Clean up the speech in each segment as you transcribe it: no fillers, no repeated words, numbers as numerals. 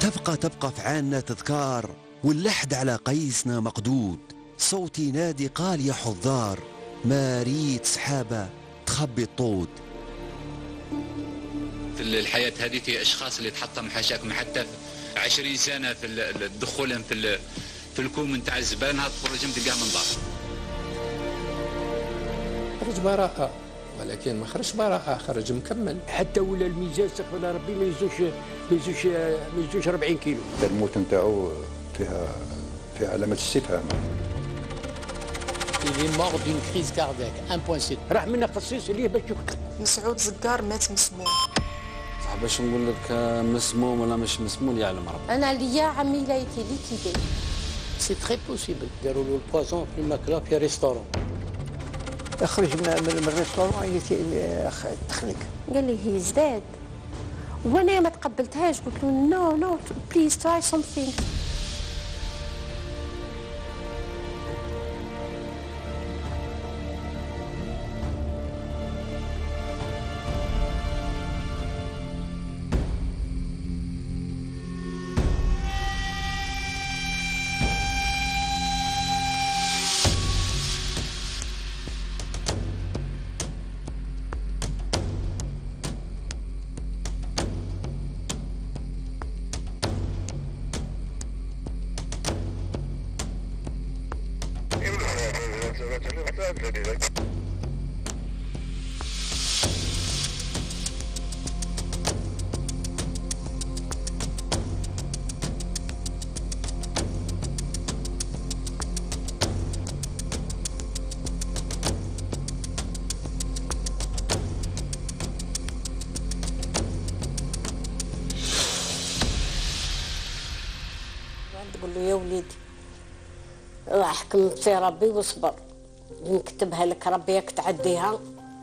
تبقى في عنا تذكار، واللحد على قيسنا مقدود. صوتي نادي قال يا حضار، ما ريت سحابة تخبي الطود. في الحياة هذه في أشخاص اللي تحطم حاشاكم حتى 20 سنة في دخولهم في الكوم نتاع الزبالة، نهار تخرجهم تلقاه من دار. خرج براءة، ولكن ما خرج براءة، خرج مكمل. حتى ولا الميزان استغفر الله ربي ما يزوش 40 كيلو. الموت نتاعو فيها علامة استفهام. Il est mort d'une crise cardiaque 1.7. راح منا قصيص ليه باش يقتل. مسعود زقار مات مسموم. صح باش نقول لك مسموم ولا مش مسموم يعلم ربي. انا ليا عمي لا يتي ليكيدي. سي تري بوسيبل. داروا له البوازون في الماكله في ريستورون. اخرج من الريستورون تخنق. قال لي هي زداد وانا ما تقبلتهاش، قلت له نو بليز تراي سمثينغ. تقول له يا وليدي حكمت في ربي واصبر، نكتبها لك ربي ياك تعديها.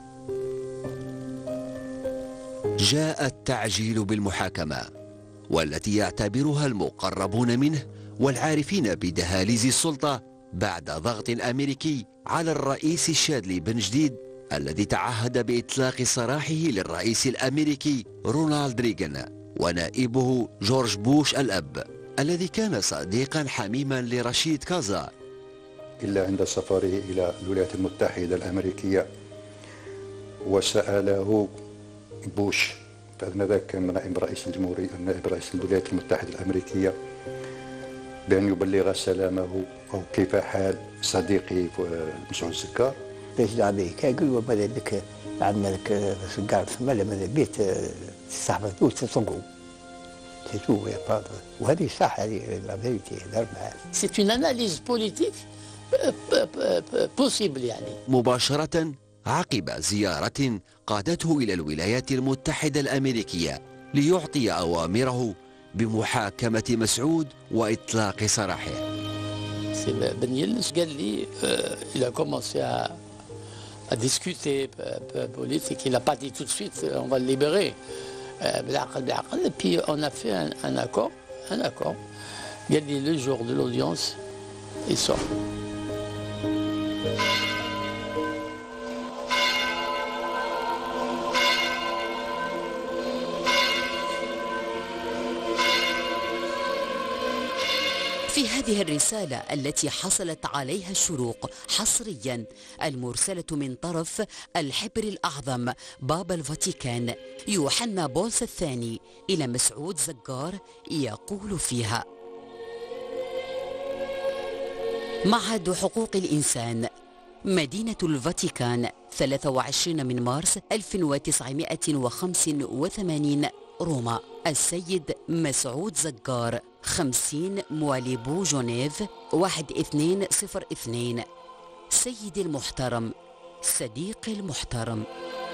جاء التعجيل بالمحاكمة، والتي يعتبرها المقربون منه والعارفين بدهاليز السلطة بعد ضغط أمريكي على الرئيس الشاذلي بن جديد، الذي تعهد بإطلاق سراحه للرئيس الأمريكي رونالد ريغان ونائبه جورج بوش الأب، الذي كان صديقا حميما لرشيد كازار. إلا عند سفره إلى الولايات المتحدة الأمريكية وسأله بوش، فذاك كان نائب رئيس الجمهورية، نائب رئيس الولايات المتحدة الأمريكية، بأن يبلغ سلامه أو كيف حال صديقي مسعود زقار. ليش دعبي كيقول وبدا لك عندنا لك زقار في ماذا بيت صاحبته تسوقوا تشوف يا فاضل، وهذه صح هذه لا فيريتي هذا معاه. سي اون اناليز بوليتيك بوسيبل يعني. مباشرة عقب زيارة قادته إلى الولايات المتحدة الأمريكية ليعطي أوامره بمحاكمة مسعود وإطلاق سراحه. بن يلس قال لي il a commencé à discuter politique, il n'a pas dit tout de suite on va le libérer. بالعقل et puis on a fait un accord. قال لي le jour de l'audience il sort. في هذه الرسالة التي حصلت عليها الشروق حصريا المرسلة من طرف الحبر الأعظم بابا الفاتيكان يوحنا بولس الثاني إلى مسعود زقار، يقول فيها: معهد حقوق الإنسان، مدينة الفاتيكان، 23 من مارس 1985 روما. السيد مسعود زقار، 50 مواليبو جنيف 1202. سيدي المحترم، صديقي المحترم،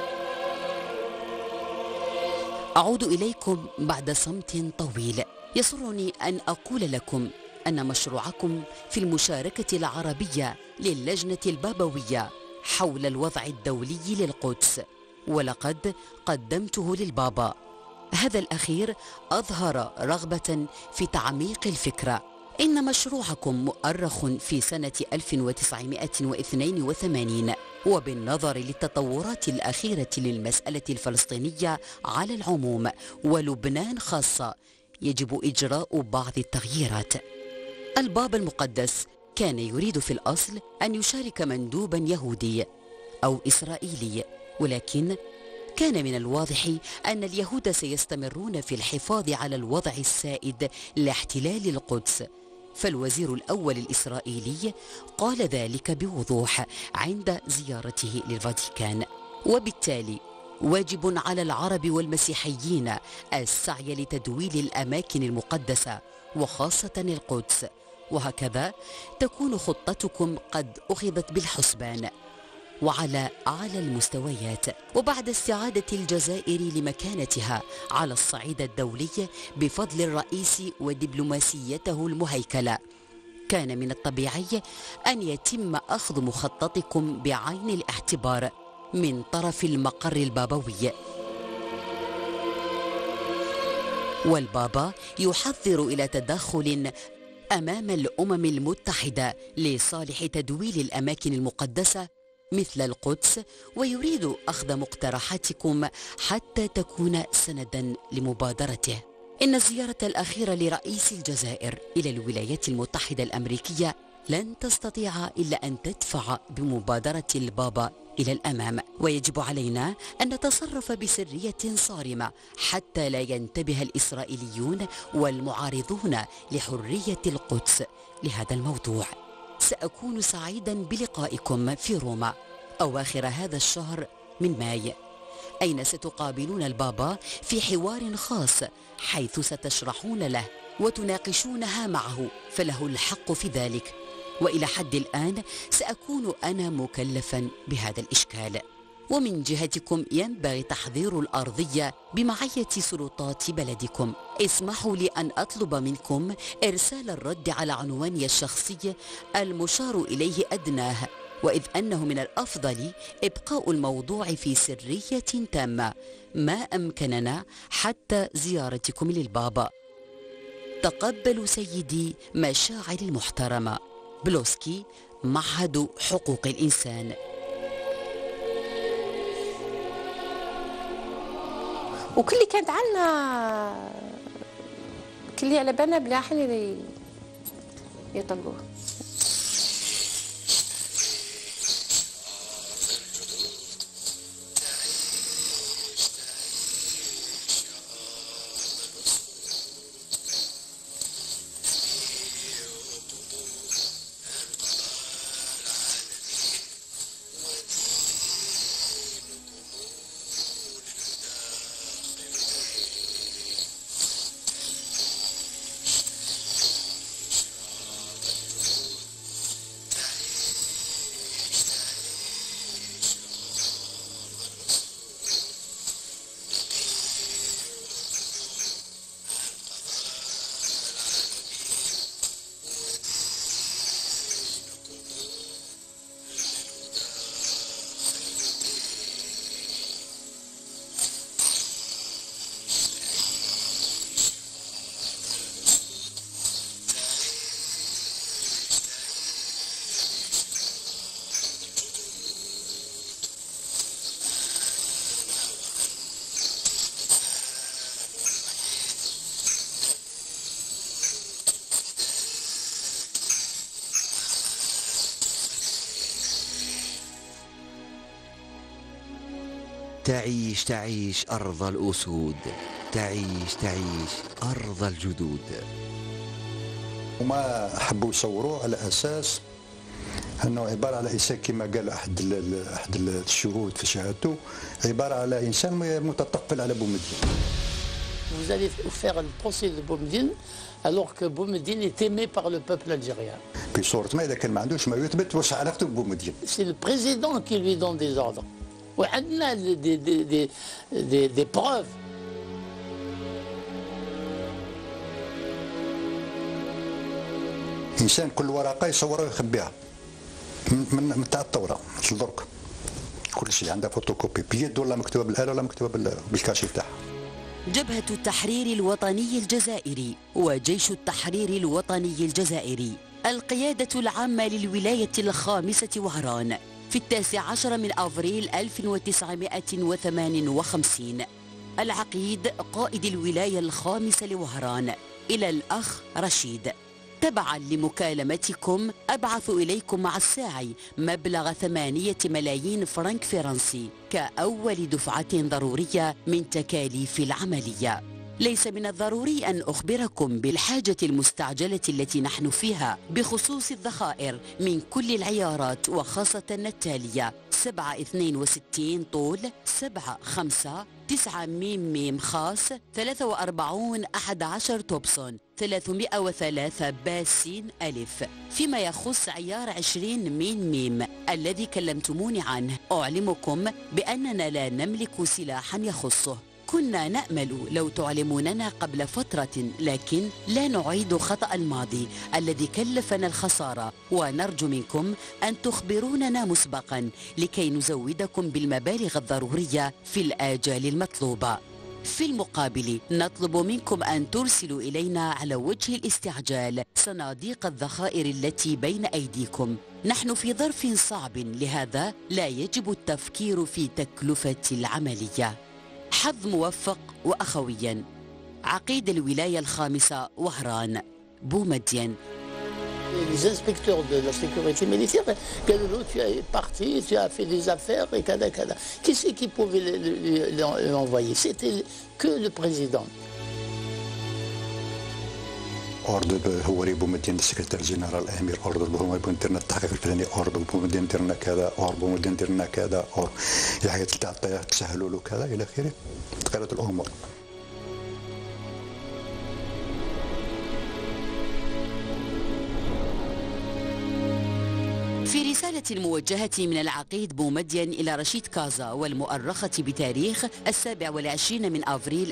أعود إليكم بعد صمت طويل. يسرني أن أقول لكم أن مشروعكم في المشاركة العربية للجنة البابوية حول الوضع الدولي للقدس، ولقد قدمته للبابا. هذا الأخير أظهر رغبة في تعميق الفكرة. إن مشروعكم مؤرخ في سنة 1982، وبالنظر للتطورات الأخيرة للمسألة الفلسطينية على العموم ولبنان خاصة، يجب إجراء بعض التغييرات. البابا المقدس كان يريد في الأصل أن يشارك مندوبا يهودي أو إسرائيلي، ولكن كان من الواضح أن اليهود سيستمرون في الحفاظ على الوضع السائد لاحتلال القدس، فالوزير الأول الإسرائيلي قال ذلك بوضوح عند زيارته للفاتيكان. وبالتالي واجب على العرب والمسيحيين السعي لتدويل الأماكن المقدسة وخاصة القدس، وهكذا تكون خطتكم قد أخذت بالحسبان وعلى أعلى المستويات. وبعد استعادة الجزائر لمكانتها على الصعيد الدولي بفضل الرئيس ودبلوماسيته المهيكلة، كان من الطبيعي أن يتم أخذ مخططكم بعين الاعتبار من طرف المقر البابوي. والبابا يحذر إلى تدخل أمام الأمم المتحدة لصالح تدويل الأماكن المقدسة مثل القدس، ويريد أخذ مقترحاتكم حتى تكون سندا لمبادرته. إن الزيارة الأخيرة لرئيس الجزائر إلى الولايات المتحدة الأمريكية لن تستطيع إلا أن تدفع بمبادرة البابا إلى الأمام، ويجب علينا أن نتصرف بسرية صارمة حتى لا ينتبه الإسرائيليون والمعارضون لحرية القدس لهذا الموضوع. سأكون سعيدا بلقائكم في روما أواخر هذا الشهر من ماي، أين ستقابلون البابا في حوار خاص حيث ستشرحون له وتناقشونها معه، فله الحق في ذلك. وإلى حد الآن سأكون أنا مكلفا بهذا الإشكال. ومن جهتكم ينبغي تحضير الأرضية بمعية سلطات بلدكم. اسمحوا لي أن أطلب منكم إرسال الرد على عنواني الشخصي المشار إليه أدناه، وإذ أنه من الأفضل إبقاء الموضوع في سرية تامة ما أمكننا حتى زيارتكم للبابا. تقبلوا سيدي مشاعري المحترمة. بلوسكي، معهد حقوق الإنسان. وكل اللي كانت عندنا كل اللي على بالنا بلا حل يطلقوه. تعيش تعيش أرض الأسود، تعيش تعيش أرض الجدود. وما حبوا يصوروه على أساس أنه عبارة على إنسان كما قال أحد الشهود في شهادته، عبارة على إنسان متطفل على بومدين. Vous allez faire le procès de Boumediene alors que Boumediene est aimé par le peuple algérien. بصورة ما إذا كان ما عندوش ما يثبت واش علاقته ببومدين. C'est le président qui lui donne des ordres. وعندنا des preuves. إنسان كل ورقة يصورها ويخبيها من تاع الثورة مش درك. كل شيء عندها فوتوكوبي بيد ولا مكتوبة بالآلة ولا مكتوبة بالكاشف تاعها. جبهة التحرير الوطني الجزائري وجيش التحرير الوطني الجزائري، القيادة العامة للولاية الخامسة وهران، في 19 من أفريل 1958. العقيد قائد الولاية الخامسة لوهران إلى الأخ رشيد: تبعا لمكالمتكم أبعث إليكم مع الساعي مبلغ 8 ملايين فرنك فرنسي كأول دفعة ضرورية من تكاليف العملية. ليس من الضروري أن أخبركم بالحاجة المستعجلة التي نحن فيها بخصوص الذخائر من كل العيارات، وخاصة التالية: 762 طول، 75 9 ميم خاص، 43 11 توبسون، 303 باسين ألف. فيما يخص عيار 20 ميم الذي كلمتموني عنه، أعلمكم بأننا لا نملك سلاحا يخصه. كنا نأمل لو تعلموننا قبل فترة، لكن لا نعيد خطأ الماضي الذي كلفنا الخسارة، ونرجو منكم أن تخبروننا مسبقا لكي نزودكم بالمبالغ الضرورية في الآجال المطلوبة. في المقابل نطلب منكم أن ترسلوا إلينا على وجه الاستعجال صناديق الذخائر التي بين أيديكم. نحن في ظرف صعب، لهذا لا يجب التفكير في تكلفة العملية. حظ موفق وأخويا. عقيد الولاية الخامسة وهران، بومدين. Les inspecteurs de la sécurité militaire, Gallo, tu es parti, tu as fait des affaires et kada kada. Qui c'est qui pouvait l'envoyer? C'était que le président. اوردو هو ريبو مدين السكرتير جنرال الامير، اوردو هو يبون درنا التحقيق الفلاني، اوردو مدين درنا كذا، اوردو مدين درنا كذا، اور الحاجات تاع تسهلوا له كذا الى اخره. تقررت الامور. في رسالة موجهة من العقيد بومدين إلى رشيد كازا والمؤرخة بتاريخ 27 من أفريل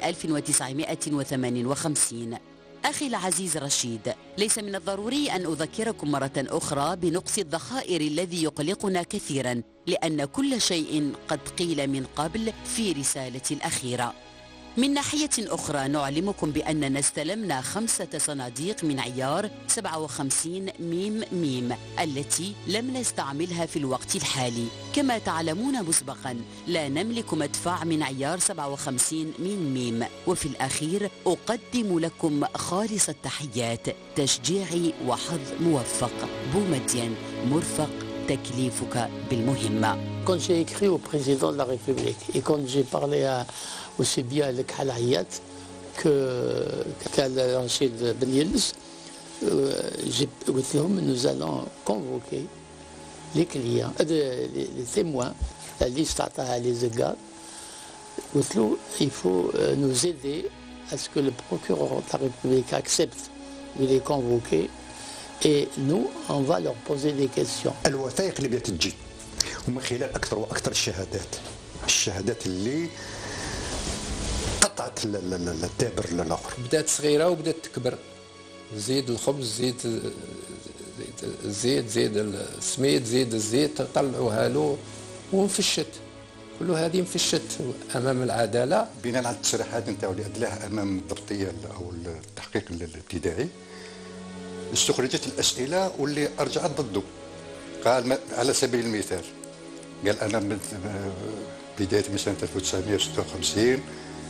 1958: أخي العزيز رشيد، ليس من الضروري أن أذكركم مرة أخرى بنقص الذخائر الذي يقلقنا كثيرا، لأن كل شيء قد قيل من قبل في رسالتي الأخيرة. من ناحية أخرى نعلمكم بأننا استلمنا 5 صناديق من عيار 57 ميم التي لم نستعملها في الوقت الحالي. كما تعلمون مسبقا لا نملك مدفع من عيار 57 ميم. وفي الأخير أقدم لكم خالص التحيات، تشجيعي وحظ موفق. بومدين، مرفق تكليفك بالمهمة. Quand j'ai écrit au président de la République et quand j'ai parlé aussi bien avec Halayat qu'à Rachid Ben Yildiz, j'ai dit nous allons convoquer les clients, les témoins, la liste à les égards. Il faut nous aider à ce que le procureur de la République accepte de les convoquer et nous, on va leur poser des questions. الوثائق اللي بدات تجي ومن خلال اكثر واكثر الشهادات اللي قطعت الدابر للاخر. بدات صغيره وبدات تكبر، زيد الخبز، زيد الزيت، زيد السميد، زيد الزيت، طلعوها له وانفشت. كل هذه انفشت امام العداله بناء على التصريحات نتاعو اللي ادلاها امام الضبطيه او التحقيق الابتدائي. استخرجت الاسئله واللي ارجعت ضده. قال على سبيل المثال، قال انا من بدايه من سنه 1956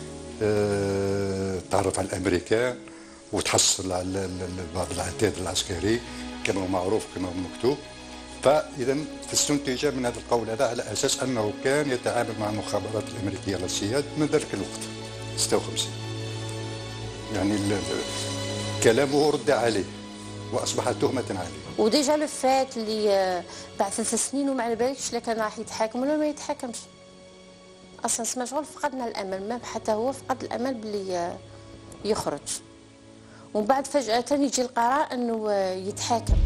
تعرف على الامريكان وتحصل على بعض العتاد العسكري كما معروف كما مكتوب. فاذا استنتج من هذا القول هذا على اساس انه كان يتعامل مع المخابرات الامريكيه الرئيسيه من ذلك الوقت 56. يعني كلامه رد عليه واصبحت تهمه عليه. وديجا لو فات اللي بعد 3 سنين وما على بالكش لا كان راح يتحاكم ولا ما يتحاكمش. اصلا سما شغل فقدنا الامل، ما حتى هو فقد الامل باللي يخرج، ومن بعد فجأة يجي القرار انه يتحاكم.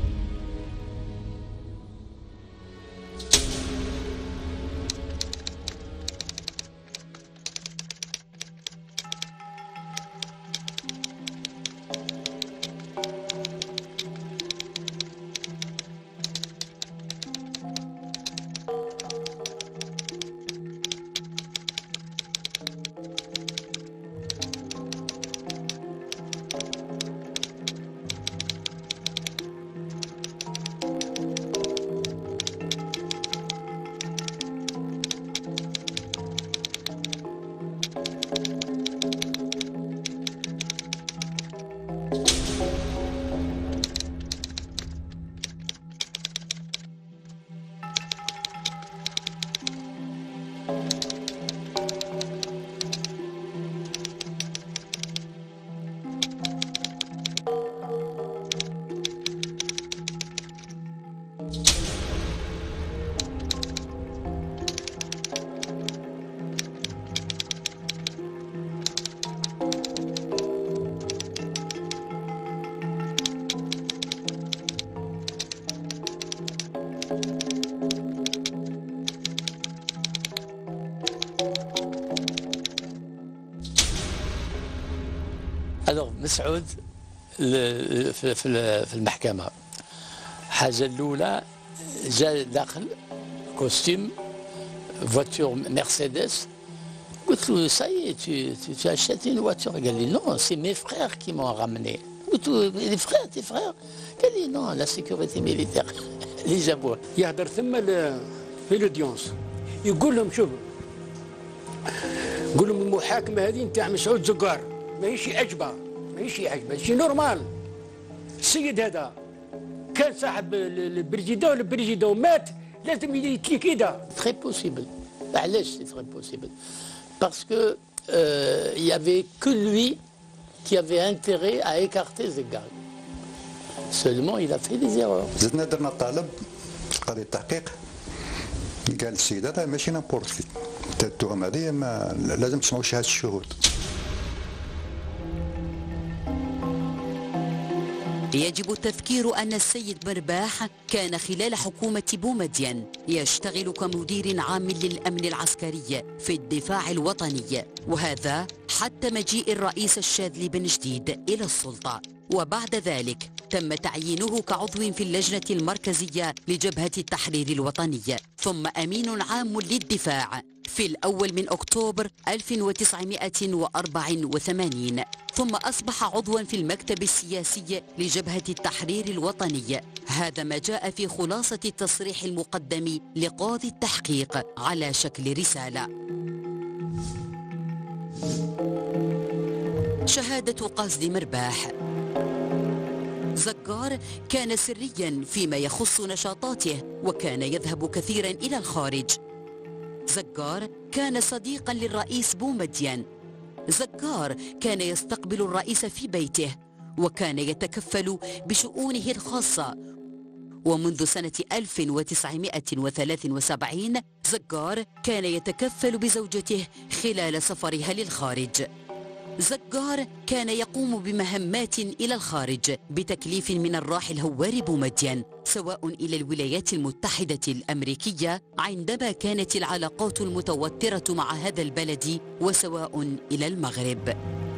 الوغ مسعود في المحكمه الحاجه الاولى جا داخل كوستيم فواتور مرسيدس قلت له ساي tu achètes une voiture قال لي non c'est mes frères qui m'ont ramené قلت له les frères tes frères قال لي non la sécurité militaire اللي جابوه يهدر ثم في لوديونس يقول لهم شوفوا يقول لهم المحاكمه هذه نتاع مسعود زقار ماهيش عجبه شي نورمال. السيد هذا كان صاحب البريزيدون مات لازم يتلكيدا. تري بوسيبل. علاش سي تري بوسيبل؟ باسكو il y avait que lui qui avait intérêt à écarter Zeggar. Seulement il a fait des erreurs. زدنا درنا طلب قضيه التحقيق قال السيد هذا ماشي نابورت كي التهم هذه ما لازم تسمعوا شهاده الشهود. يجب التذكير أن السيد مرباح كان خلال حكومة بومدين يشتغل كمدير عام للأمن العسكري في الدفاع الوطني، وهذا حتى مجيء الرئيس الشاذلي بن جديد إلى السلطة. وبعد ذلك تم تعيينه كعضو في اللجنة المركزية لجبهة التحرير الوطني، ثم أمين عام للدفاع في الأول من أكتوبر 1984، ثم أصبح عضوا في المكتب السياسي لجبهة التحرير الوطني. هذا ما جاء في خلاصة التصريح المقدم لقاضي التحقيق على شكل رسالة. شهادة قاصد مرباح. زقار كان سريا فيما يخص نشاطاته، وكان يذهب كثيرا إلى الخارج. زقار كان صديقا للرئيس بومدين. زقار كان يستقبل الرئيس في بيته، وكان يتكفل بشؤونه الخاصة. ومنذ سنة 1973 زقار كان يتكفل بزوجته خلال سفرها للخارج. زقار كان يقوم بمهمات إلى الخارج بتكليف من الراحل هواري بومدين، سواء إلى الولايات المتحدة الأمريكية عندما كانت العلاقات المتوترة مع هذا البلد، وسواء إلى المغرب.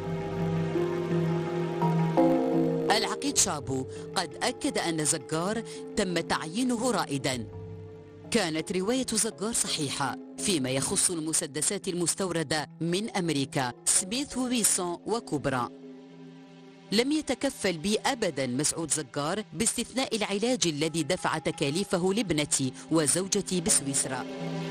العقيد شابو قد أكد أن زقار تم تعيينه رائدا. كانت رواية زقار صحيحة فيما يخص المسدسات المستوردة من أمريكا سميث وويسون وكوبرا. لم يتكفل به أبدا مسعود زقار باستثناء العلاج الذي دفع تكاليفه لابنتي وزوجتي بسويسرا.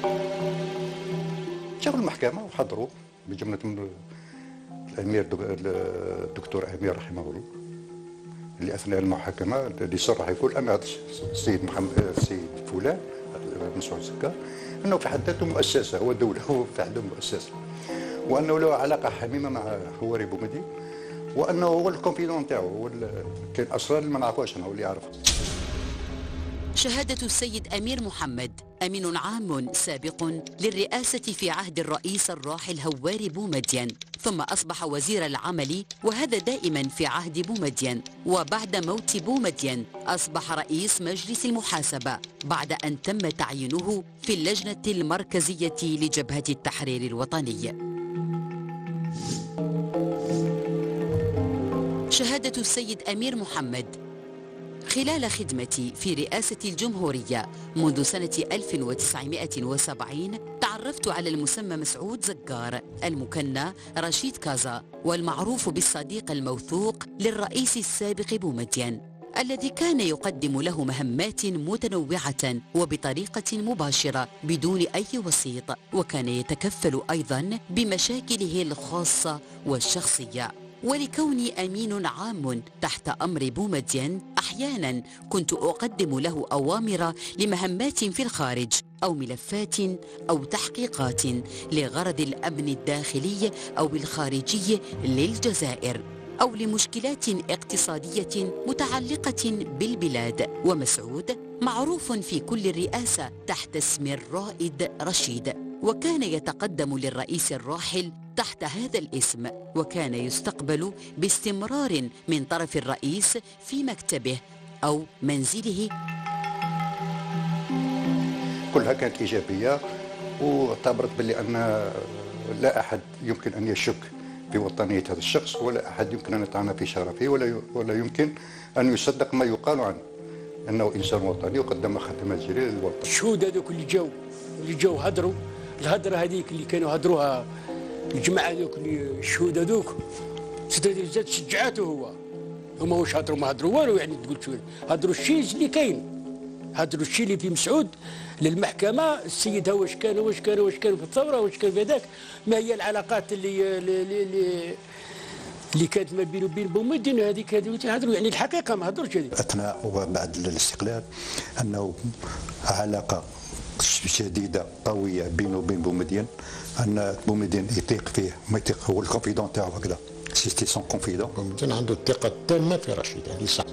جاءوا المحكمة وحضروا بجملة الأمير الدكتور أمير رحمه الله، اللي أثناء المحاكمة اللي صرح يقول أنا السيد محمد السيد فلان مسعود زقار أنه في حد ذاته مؤسسة، هو دولة، هو في حد مؤسسة، وأنه له علاقة حميمة مع هواري بومدين، وأنه هو الكونفيدون نتاعو، كاين أسرار اللي ما نعرفوهاش أنا هو اللي يعرفها. شهادة السيد أمير محمد أمين عام سابق للرئاسة في عهد الرئيس الراحل هواري بومدين، ثم أصبح وزير العمل، وهذا دائما في عهد بومدين. وبعد موت بومدين أصبح رئيس مجلس المحاسبة بعد أن تم تعيينه في اللجنة المركزية لجبهة التحرير الوطني. شهادة السيد أمير محمد. خلال خدمتي في رئاسة الجمهورية منذ سنة 1970 تعرفت على المسمى مسعود زقار المكنى رشيد كازا، والمعروف بالصديق الموثوق للرئيس السابق بومدين، الذي كان يقدم له مهمات متنوعة وبطريقة مباشرة بدون أي وسيط، وكان يتكفل أيضا بمشاكله الخاصة والشخصية. ولكوني أمين عام تحت أمر بومدين، أحيانا كنت أقدم له أوامر لمهمات في الخارج أو ملفات أو تحقيقات لغرض الأمن الداخلي أو الخارجي للجزائر، أو لمشكلات اقتصادية متعلقة بالبلاد. ومسعود معروف في كل الرئاسة تحت اسم الرائد رشيد، وكان يتقدم للرئيس الراحل تحت هذا الاسم، وكان يستقبل باستمرار من طرف الرئيس في مكتبه أو منزله. كلها كانت إيجابية، واعتبرت باللي أن لا أحد يمكن أن يشك بوطنية هذا الشخص، ولا أحد يمكن أن يطعن في شرفه، ولا يمكن أن يصدق ما يقال عنه أنه إنسان وطني وقدم خدمات جليلة للوطن. الشهود هذوك اللي جاوا هضروا الهضره هذيك اللي كانوا هضروها الجماعه هذوك الشهود هذوك زاد شجعاته هو. هما واش هضروا؟ ما هضروا والو، يعني تقول شو هضروا الشيء اللي كاين، هضروا الشيء اللي في مسعود للمحكمه. السيد واش كان في الثوره، واش كان في هذاك، ما هي العلاقات اللي كانت ما بينه وبين بومدين. هذيك هضروا يعني الحقيقه، ما هضروش هذيك. اثناء وبعد الاستقلال انه علاقه شديده قويه بينه وبين بومدين، ان بومدين يثيق فيه، ما يثيق، هو الكونفيدون تاعو هكذا، سيستي سون كونفيدون. بومدين عنده الثقه التامه في رشيد، هذه صح.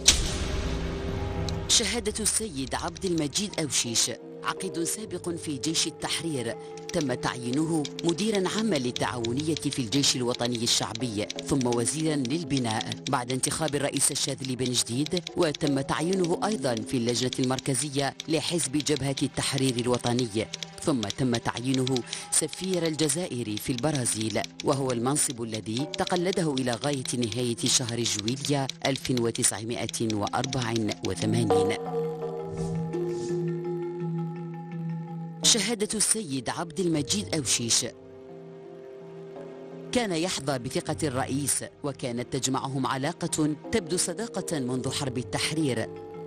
شهادة السيد عبد المجيد أوشيش، عقيد سابق في جيش التحرير، تم تعيينه مديرا عاما للتعاونية في الجيش الوطني الشعبي، ثم وزيرا للبناء بعد انتخاب الرئيس الشاذلي بن جديد، وتم تعيينه أيضا في اللجنة المركزية لحزب جبهة التحرير الوطني، ثم تم تعيينه سفير الجزائر في البرازيل، وهو المنصب الذي تقلده إلى غاية نهاية شهر جويلية 1984. شهادة السيد عبد المجيد أوشيش، كان يحظى بثقة الرئيس، وكانت تجمعهم علاقة تبدو صداقة منذ حرب التحرير.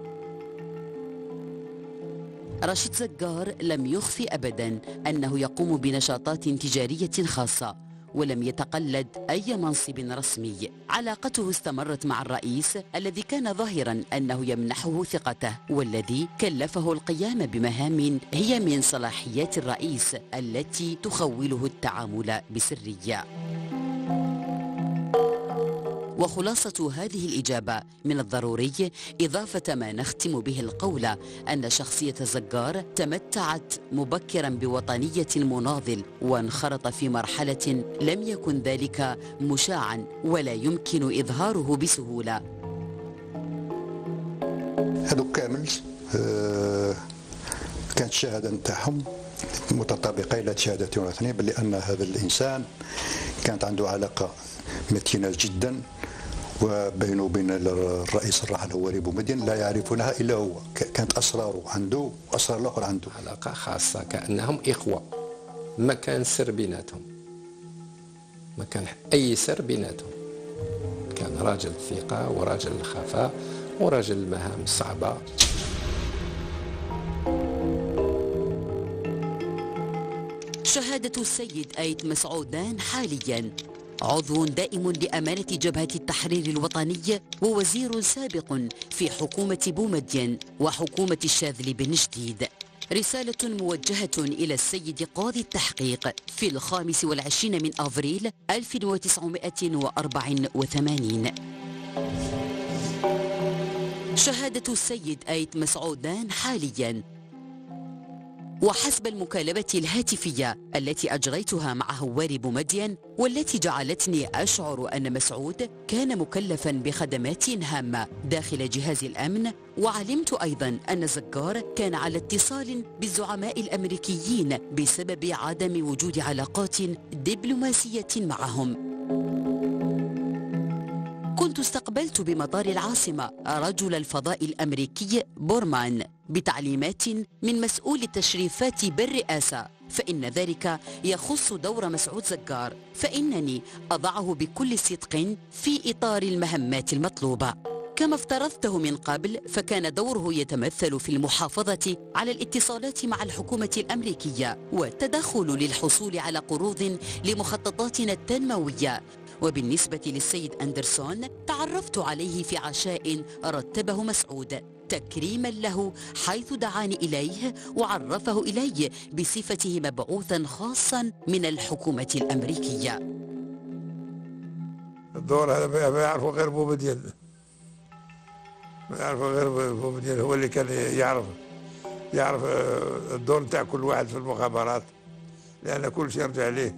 رشيد زقار لم يخفي أبدا أنه يقوم بنشاطات تجارية خاصة، ولم يتقلد أي منصب رسمي. علاقته استمرت مع الرئيس الذي كان ظاهرا أنه يمنحه ثقته، والذي كلفه القيام بمهام هي من صلاحيات الرئيس التي تخوله التعامل بسرية. وخلاصة هذه الإجابة من الضروري إضافة ما نختم به القول أن شخصية زقار تمتعت مبكرا بوطنية المناضل، وانخرط في مرحلة لم يكن ذلك مشاعا ولا يمكن إظهاره بسهولة. هذو كامل كانت الشهادة نتاعهم متطابقة إلى شهادتين واثنين، بل أن هذا الإنسان كانت عنده علاقة متينة جدا، وبينه وبين الرئيس الراحل هواري بومدين لا يعرفونها إلا هو. كانت أسراره عنده وأسرار الآخر عنده. علاقة خاصة، كأنهم إخوة، ما كان سر بيناتهم، ما كان أي سر بيناتهم. كان راجل ثقة وراجل خفاء وراجل المهام الصعبة. شهادة السيد آيت مسعودان حاليا عضو دائم لأمانة جبهة التحرير الوطني، ووزير سابق في حكومة بومدين وحكومة الشاذلي بن جديد. رسالة موجهة إلى السيد قاضي التحقيق في 25 من أفريل 1984. شهادة السيد آيت مسعودان حاليا، وحسب المكالمة الهاتفية التي أجريتها مع هواري بومدين، والتي جعلتني أشعر أن مسعود كان مكلفا بخدمات هامة داخل جهاز الأمن، وعلمت أيضا أن زقار كان على اتصال بالزعماء الأمريكيين بسبب عدم وجود علاقات دبلوماسية معهم. كنت استقبلت بمطار العاصمة رجل الفضاء الأمريكي بورمان بتعليمات من مسؤول التشريفات بالرئاسة، فإن ذلك يخص دور مسعود زقار، فإنني أضعه بكل صدق في إطار المهمات المطلوبة. كما افترضته من قبل، فكان دوره يتمثل في المحافظة على الاتصالات مع الحكومة الأمريكية والتدخل للحصول على قروض لمخططاتنا التنموية. وبالنسبة للسيد أندرسون، تعرفت عليه في عشاء رتبه مسعود تكريما له، حيث دعاني إليه وعرفه إلي بصفته مبعوثا خاصا من الحكومة الأمريكية. الدور هذا ما يعرفه غير بومدين، ما يعرفه غير بومدين، هو اللي كان يعرف الدور نتاع كل واحد في المخابرات، لأن كل شيء يرجع ليه.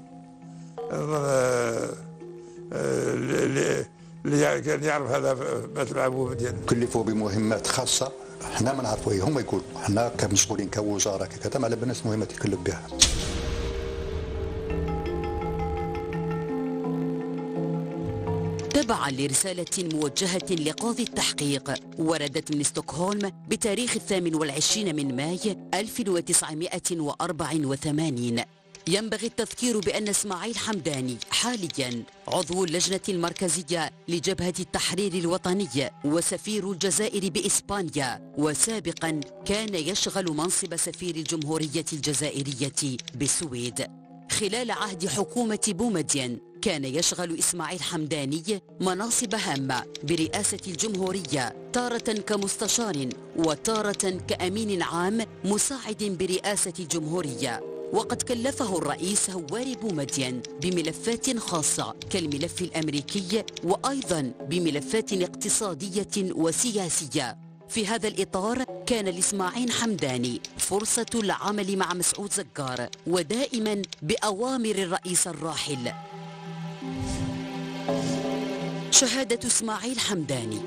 اللي كان يعرف هذا مثل ابو مدين. كلفوا بمهمات خاصه، احنا ما نعرفوا ايه، هم يقولوا احنا كمسؤولين كوزاره كذا ما على بالناش مهمات يكلف بها. تبعا لرسالة موجهة لقاضي التحقيق وردت من ستوكهولم بتاريخ 28 من ماي 1984. ينبغي التذكير بأن إسماعيل حمداني حاليا عضو اللجنة المركزية لجبهة التحرير الوطني وسفير الجزائر بإسبانيا، وسابقا كان يشغل منصب سفير الجمهورية الجزائرية بالسويد. خلال عهد حكومة بومدين كان يشغل إسماعيل حمداني مناصب هامة برئاسة الجمهورية، تارة كمستشار وتارة كأمين عام مساعد برئاسة الجمهورية. وقد كلفه الرئيس هواري بومدين بملفات خاصة كالملف الأمريكي وأيضا بملفات اقتصادية وسياسية. في هذا الإطار كان لإسماعيل حمداني فرصة العمل مع مسعود زكار ودائما بأوامر الرئيس الراحل. شهادة إسماعيل حمداني: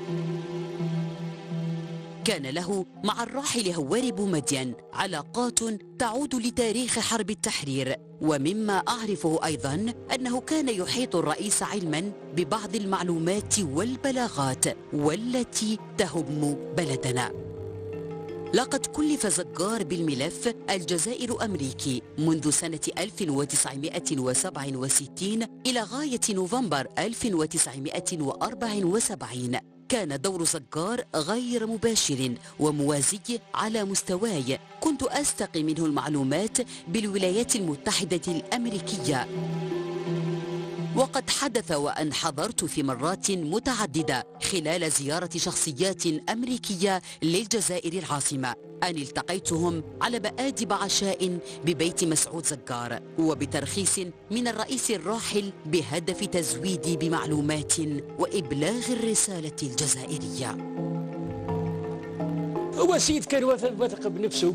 كان له مع الراحل هواري بومدين علاقات تعود لتاريخ حرب التحرير، ومما أعرفه أيضا أنه كان يحيط الرئيس علما ببعض المعلومات والبلاغات والتي تهم بلدنا. لقد كلف زكار بالملف الجزائر أمريكي منذ سنة 1967 إلى غاية نوفمبر 1974. كان دور زكار غير مباشر وموازي على مستواي، كنت أستقي منه المعلومات بالولايات المتحدة الأمريكية. وقد حدث وأن حضرت في مرات متعددة خلال زيارة شخصيات أمريكية للجزائر العاصمة أن التقيتهم على مآدب عشاء ببيت مسعود زكار وبترخيص من الرئيس الراحل بهدف تزويدي بمعلومات وإبلاغ الرسالة الجزائرية. هو سيد كان واثق بنفسه،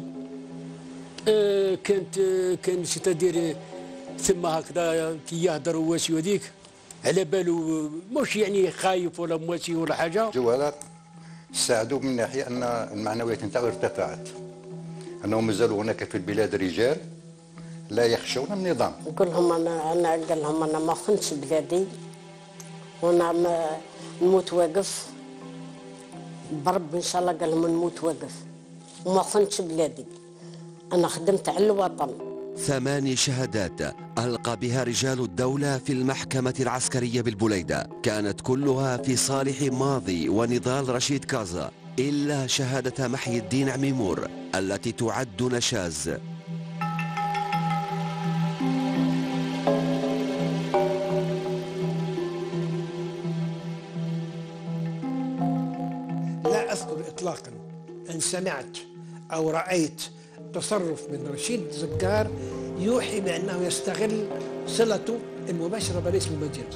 كان ستدير ثم هكذا كي يهدر واسي وذيك على باله مش يعني خايف ولا مواسي ولا حاجه. جوالات ساعدوا من ناحيه ان المعنويات نتاعو ارتفعت، انهم مازالوا هناك في البلاد رجال لا يخشون النظام. نقول لهم انا قال لهم انا ما خنتش بلادي وانا نموت واقف برب ان شاء الله. قال لهم نموت واقف وما خنتش بلادي، انا خدمت على الوطن. 8 شهادات ألقى بها رجال الدولة في المحكمة العسكرية بالبليدة كانت كلها في صالح ماضي ونضال رشيد كازا، إلا شهادة محي الدين عميمور التي تعد نشاز. لا أذكر إطلاقا أن سمعت أو رأيت تصرف من رشيد زكار يوحي بأنه يستغل صلته المباشرة برئيس بومدين.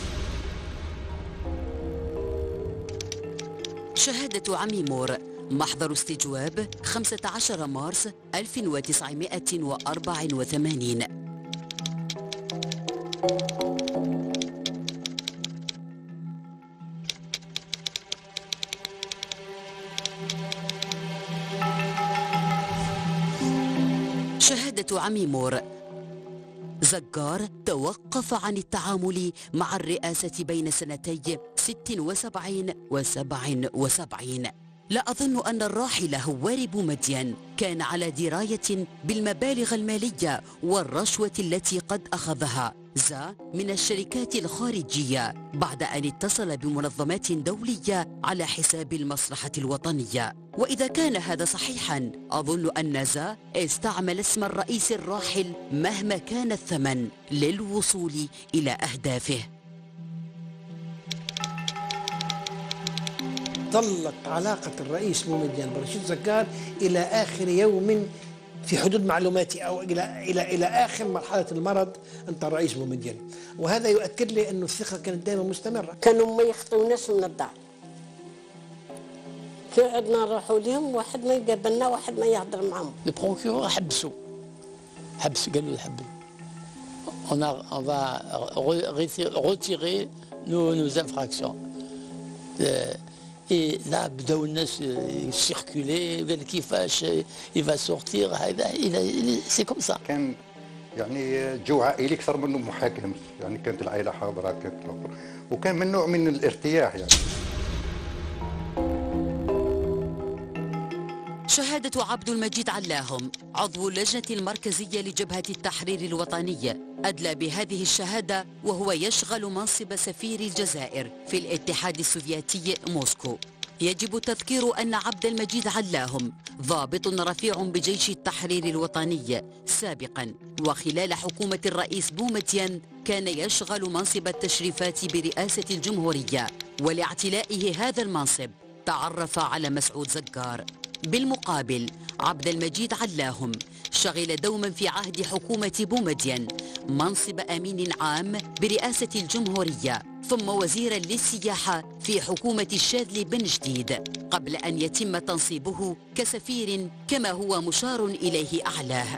شهادة عميمور: محضر استجواب 15 مارس 1984. شهادة عميمور: زكار توقف عن التعامل مع الرئاسة بين سنتي 76 و 77. لا أظن أن الراحل هواري بومدين كان على دراية بالمبالغ المالية والرشوة التي قد أخذها زا من الشركات الخارجية بعد أن اتصل بمنظمات دولية على حساب المصلحة الوطنية. وإذا كان هذا صحيحا أظن أن زا استعمل اسم الرئيس الراحل مهما كان الثمن للوصول إلى أهدافه. ظلت علاقة الرئيس بومدين برشيد زكار إلى آخر يوم في حدود معلوماتي، أو إلى آخر مرحلة المرض أنت الرئيس بومدين، وهذا يؤكد لي أن الثقة كانت دائما مستمرة. كانوا ما يخطوناش من الدار، كي عدنا نروحوا لهم واحد ما يقابلنا واحد ما يهضر معهم. البروكيور حبس قالوا يحبس. On va retirer nos infractions. Et là بداو الناس يسيركولي قال كيفاش il va sortir. هذا سي كوم سا. كان يعني جو عائلي اكثر منه محاكم، يعني كانت العائله حاضره، كانت وكان من نوع من الارتياح يعني. شهادة عبد المجيد علاهم عضو اللجنة المركزية لجبهة التحرير الوطني أدلى بهذه الشهادة وهو يشغل منصب سفير الجزائر في الاتحاد السوفيتي موسكو. يجب التذكير أن عبد المجيد علاهم ضابط رفيع بجيش التحرير الوطني سابقا، وخلال حكومة الرئيس بومدين كان يشغل منصب التشريفات برئاسة الجمهورية، ولاعتلائه هذا المنصب تعرف على مسعود زكار. بالمقابل عبد المجيد علاهم شغل دوما في عهد حكومة بومدين منصب أمين عام برئاسة الجمهورية، ثم وزيرا للسياحة في حكومة الشاذلي بن جديد، قبل أن يتم تنصيبه كسفير كما هو مشار إليه أعلاه.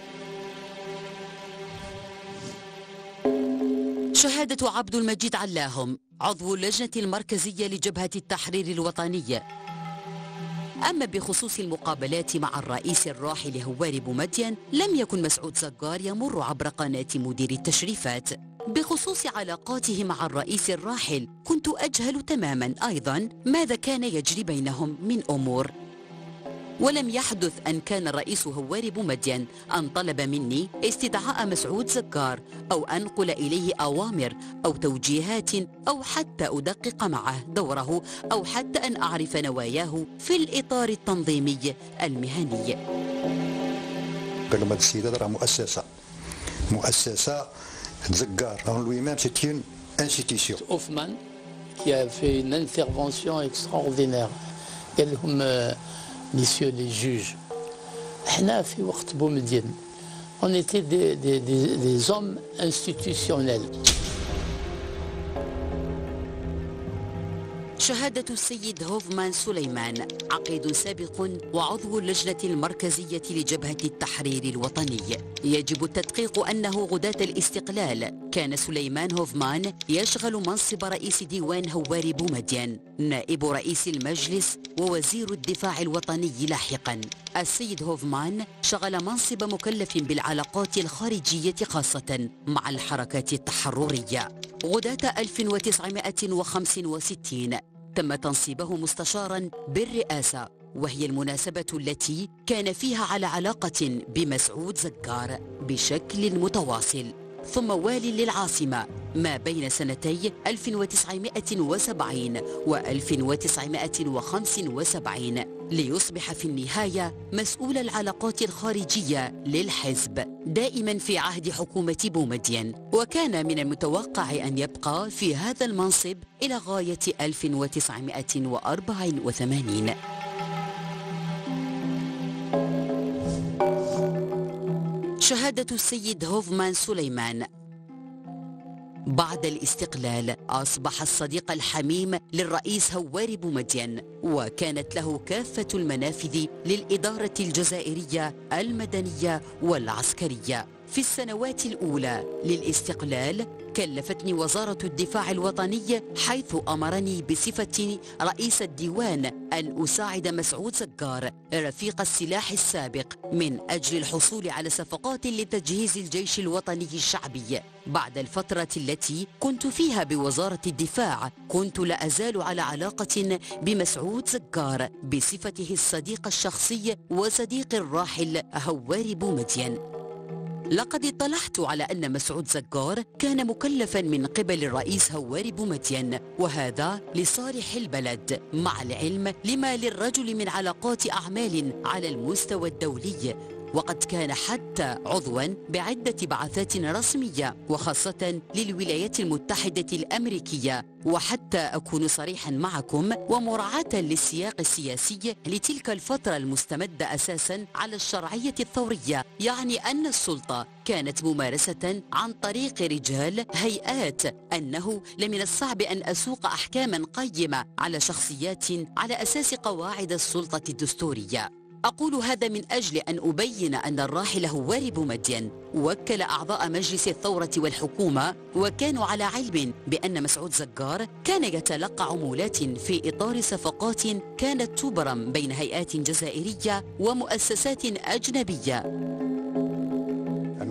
شهادة عبد المجيد علاهم عضو اللجنة المركزية لجبهة التحرير الوطني. أما بخصوص المقابلات مع الرئيس الراحل هواري بومدين لم يكن مسعود زكار يمر عبر قناة مدير التشريفات. بخصوص علاقاته مع الرئيس الراحل كنت أجهل تماما أيضا ماذا كان يجري بينهم من أمور، ولم يحدث أن كان الرئيس هواري بومدين أن طلب مني استدعاء مسعود زكار أو أنقل إليه أوامر أو توجيهات أو حتى أدقق معه دوره أو حتى أن أعرف نواياه في الإطار التنظيمي المهني. قالوا هذه السيدة راه مؤسسة زكار، lui-même c'est une institution. Hoffman qui a fait une intervention extraordinaire. قال لهم Messieurs les juges, on était des hommes institutionnels. شهادة السيد هوفمان سليمان عقيد سابق وعضو اللجنة المركزية لجبهة التحرير الوطني. يجب التدقيق أنه غداة الاستقلال كان سليمان هوفمان يشغل منصب رئيس ديوان هواري بومدين، نائب رئيس المجلس ووزير الدفاع الوطني لاحقا. السيد هوفمان شغل منصب مكلف بالعلاقات الخارجية خاصة مع الحركات التحررية. غداة 1965 تم تنصيبه مستشارا بالرئاسة، وهي المناسبة التي كان فيها على علاقة بمسعود زكار بشكل متواصل، ثم والي للعاصمة ما بين سنتي 1970 و 1975 ليصبح في النهاية مسؤول العلاقات الخارجية للحزب دائما في عهد حكومة بومدين، وكان من المتوقع أن يبقى في هذا المنصب إلى غاية 1984. شهادة السيد هوفمان سليمان بعد الاستقلال أصبح الصديق الحميم للرئيس هواري بومدين، وكانت له كافة المنافذ للإدارة الجزائرية المدنية والعسكرية. في السنوات الأولى للاستقلال كلفتني وزارة الدفاع الوطني حيث أمرني بصفة رئيس الديوان أن أساعد مسعود زكار رفيق السلاح السابق من أجل الحصول على صفقات لتجهيز الجيش الوطني الشعبي. بعد الفترة التي كنت فيها بوزارة الدفاع كنت لا أزال على علاقة بمسعود زكار بصفته الصديق الشخصي وصديق الراحل هواري بومدين. لقد اطلعت على أن مسعود زكار كان مكلفا من قبل الرئيس هواري بومدين، وهذا لصالح البلد، مع العلم لما للرجل من علاقات أعمال على المستوى الدولي، وقد كان حتى عضوا بعدة بعثات رسمية وخاصة للولايات المتحدة الأمريكية. وحتى أكون صريحا معكم ومراعاة للسياق السياسي لتلك الفترة المستمدة أساسا على الشرعية الثورية، يعني أن السلطة كانت ممارسة عن طريق رجال هيئات، أنه لمن الصعب أن أسوق أحكاما قيمة على شخصيات على أساس قواعد السلطة الدستورية. أقول هذا من أجل أن أبين أن الراحل هواري بومدين وكل أعضاء مجلس الثورة والحكومة وكانوا على علم بأن مسعود زكار كان يتلقى عمولات في إطار صفقات كانت تبرم بين هيئات جزائرية ومؤسسات أجنبية.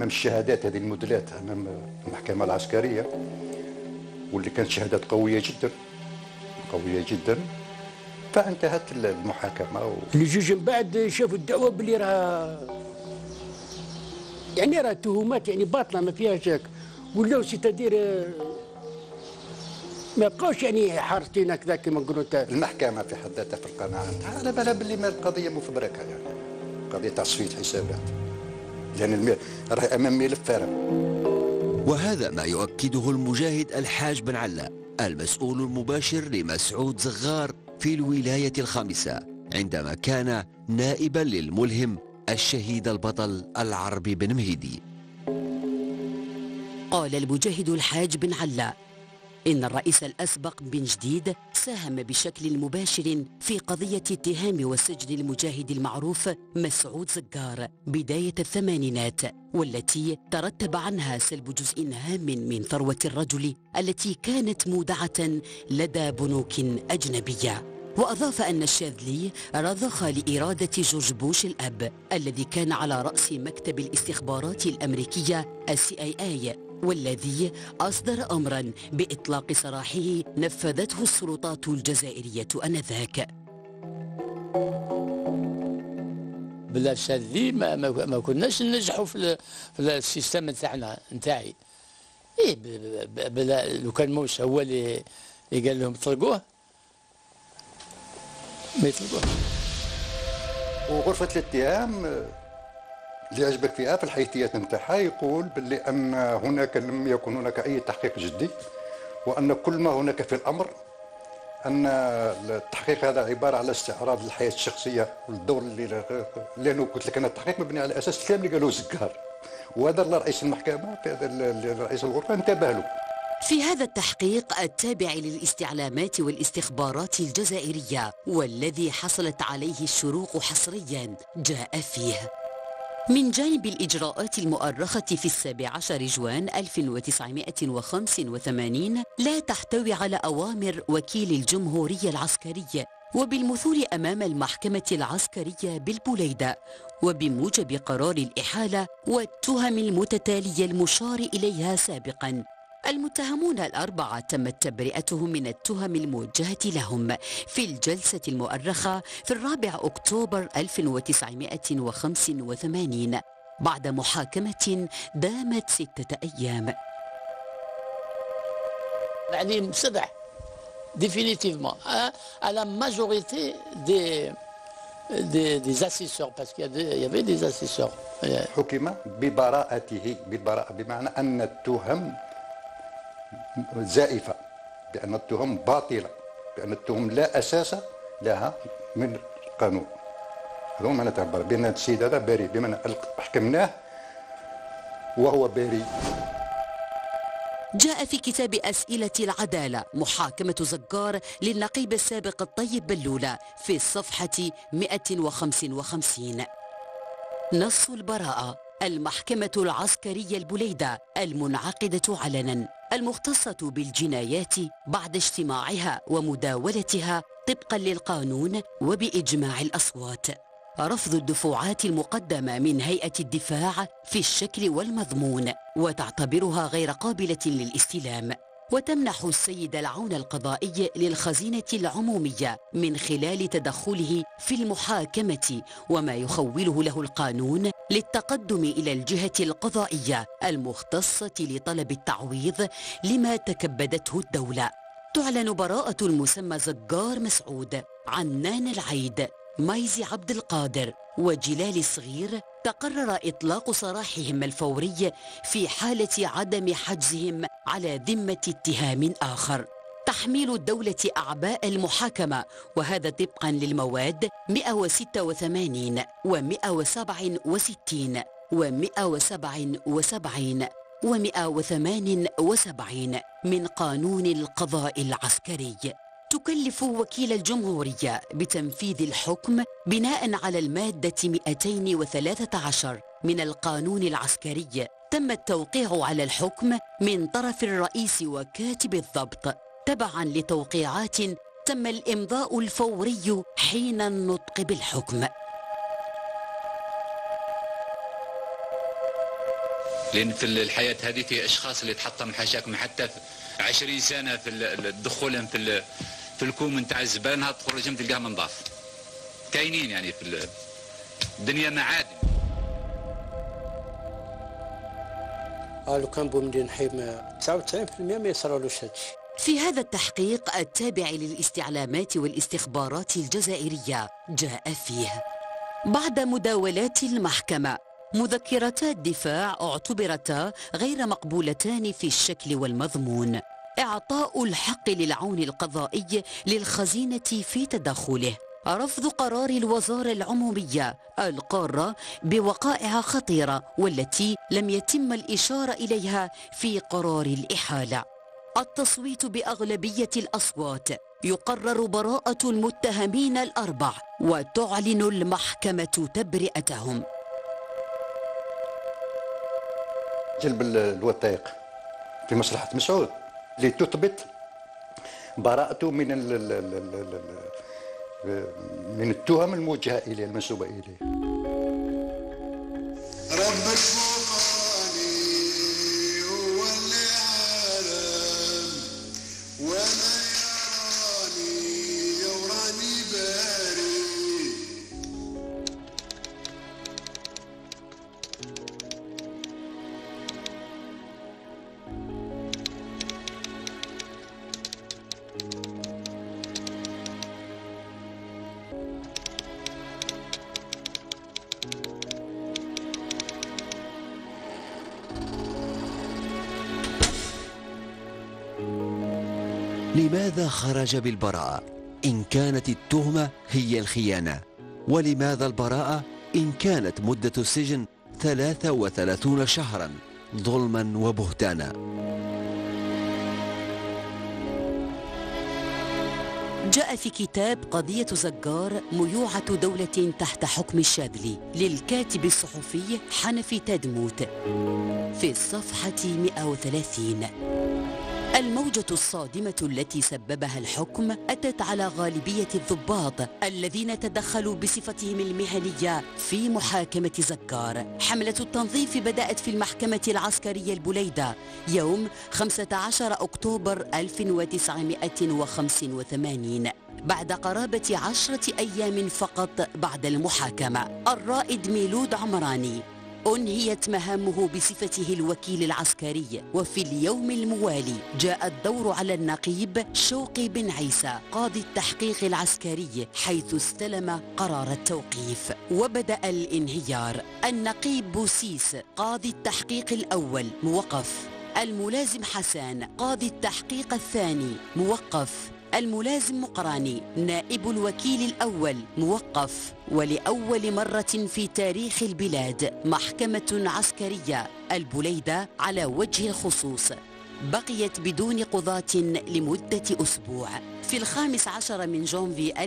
امام الشهادات هذه المدلات امام المحكمه العسكريه، واللي كانت شهادات قويه جدا قويه جدا. فانتهت المحاكمه الجوج من بعد شافوا الدعوه باللي راه يعني راه تهمات يعني باطله ما فيها شك، ولاو سيتادير ما بقاوش يعني حارسين هكذا كما نقولوا. المحكمه في حد ذاتها في القناعه نتاعها على بالها باللي القضيه مفبركه، يعني قضيه تصفيه حسابات، لان راه امام ملف فارغ. وهذا ما يؤكده المجاهد الحاج بن علا المسؤول المباشر لمسعود زغار في الولاية الخامسة، عندما كان نائبا للملهم الشهيد البطل العربي بن مهيدي. قال المجاهد الحاج بن علا إن الرئيس الأسبق بن جديد ساهم بشكل مباشر في قضية اتهام وسجن المجاهد المعروف مسعود زغار بداية الثمانينات، والتي ترتب عنها سلب جزء هام من ثروة الرجل التي كانت مودعة لدى بنوك أجنبية. وأضاف أن الشاذلي رضخ لإرادة جورج بوش الأب الذي كان على رأس مكتب الاستخبارات الأمريكية CIA، والذي أصدر أمراً بإطلاق سراحه نفذته السلطات الجزائرية آنذاك. بلا الشاذلي ما كناش ننجحوا في السيستم نتاعي. ايه بلا لو كان موش هو اللي قال لهم طلقوه ما يطلقوه. وغرفه الاتهام اللي عجبك فيها في الحيثيات نتاعها يقول باللي ان هناك لم يكن هناك اي تحقيق جدي، وان كل ما هناك في الامر ان التحقيق هذا عباره على استعراض للحياه الشخصيه والدور اللي لانه قلت لك ان التحقيق مبني على اساس الكلام اللي قالوه زغار، وهذا رئيس المحكمه رئيس الغرفه انتبه له. في هذا التحقيق التابع للاستعلامات والاستخبارات الجزائرية والذي حصلت عليه الشروق حصريا جاء فيه من جانب الإجراءات المؤرخة في 17 جوان 1985 لا تحتوي على أوامر وكيل الجمهورية العسكري وبالمثول أمام المحكمة العسكرية بالبوليدة، وبموجب قرار الإحالة والتهم المتتالية المشار إليها سابقاً. المتهمون الأربعة تمت تبرئتهم من التهم الموجهة لهم في الجلسة المؤرخة في 4 أكتوبر 1985 بعد محاكمة دامت 6 أيام. عليهم 7 définitivement à la majorité des assesseurs parce qu'il y avait des assesseurs. حكم ببراءته، بالبراءة بمعنى أن التهم زائفة، بأن التهم باطلة، بأن التهم لا أساس لها من القانون. هذا هو معنى تعبر بأن السيد هذا بريء، بمعنى حكمناه وهو بريء. جاء في كتاب أسئلة العدالة محاكمة زغار للنقيب السابق الطيب بلولة في الصفحة 155. نص البراءة: المحكمة العسكرية البوليدة المنعقدة علنا المختصة بالجنايات بعد اجتماعها ومداولتها طبقا للقانون وبإجماع الأصوات، رفض الدفوعات المقدمة من هيئة الدفاع في الشكل والمضمون وتعتبرها غير قابلة للاستلام، وتمنح السيد العون القضائي للخزينة العمومية من خلال تدخله في المحاكمة وما يخوله له القانون للتقدم إلى الجهة القضائية المختصة لطلب التعويض لما تكبدته الدولة. تعلن براءة المسمى زغار مسعود، عنان العيد، مايزي عبد القادر وجلال الصغير. تقرر إطلاق سراحهم الفوري في حالة عدم حجزهم على ذمة اتهام آخر. تحميل الدولة أعباء المحاكمة، وهذا طبقا للمواد 186 و167 و177 و178 من قانون القضاء العسكري. تكلف وكيل الجمهورية بتنفيذ الحكم بناء على المادة 213 من القانون العسكري. تم التوقيع على الحكم من طرف الرئيس وكاتب الضبط تبعا لتوقيعات تم الإمضاء الفوري حين النطق بالحكم. لان في الحياه هذه في اشخاص اللي تحطم حاشاكم حتى في 20 سنه في دخولهم في الكوم نتاع الزباله، نهار تخرجهم تلقاه منضاف. كاينين يعني في الدنيا معادن. لو كان بومدين حي 99% ما يصرالوش هادشي. في هذا التحقيق التابع للاستعلامات والاستخبارات الجزائرية جاء فيه بعد مداولات المحكمة مذكرتا الدفاع اعتبرتا غير مقبولتان في الشكل والمضمون، إعطاء الحق للعون القضائي للخزينة في تدخله، رفض قرار الوزارة العمومية القارة بوقائع خطيرة والتي لم يتم الإشارة إليها في قرار الإحالة، التصويت بأغلبية الأصوات، يقرر براءة المتهمين الأربع وتعلن المحكمة تبرئتهم. جلب الوثائق في مصلحة مسعود لتثبت براءته من التهم الموجهة إليه المنسوبة إليه. رب الفوقاني هو اللي عالم ولا يراني باري. لماذا خرج بالبراءة إن كانت التهمة هي الخيانة؟ ولماذا البراءة إن كانت مدة السجن 33 شهرا ظلما وبهتانا؟ جاء في كتاب قضية زجار ميوعة دولة تحت حكم الشاذلي للكاتب الصحفي حنفي تدموت في الصفحة 130. الموجة الصادمة التي سببها الحكم أتت على غالبية الضباط الذين تدخلوا بصفتهم المهنية في محاكمة زجار. حملة التنظيف بدأت في المحكمة العسكرية البليدة يوم 15 أكتوبر 1985 بعد قرابة 10 أيام فقط بعد المحاكمة. الرائد ميلود عمراني أنهيت مهامه بصفته الوكيل العسكري، وفي اليوم الموالي جاء الدور على النقيب شوقي بن عيسى قاضي التحقيق العسكري حيث استلم قرار التوقيف، وبدأ الانهيار. النقيب بوسيس قاضي التحقيق الأول موقف، الملازم حسان قاضي التحقيق الثاني موقف، الملازم مقراني نائب الوكيل الأول موقف. ولأول مرة في تاريخ البلاد محكمة عسكرية البليدة على وجه الخصوص بقيت بدون قضاة لمدة أسبوع. في 15 من جانفي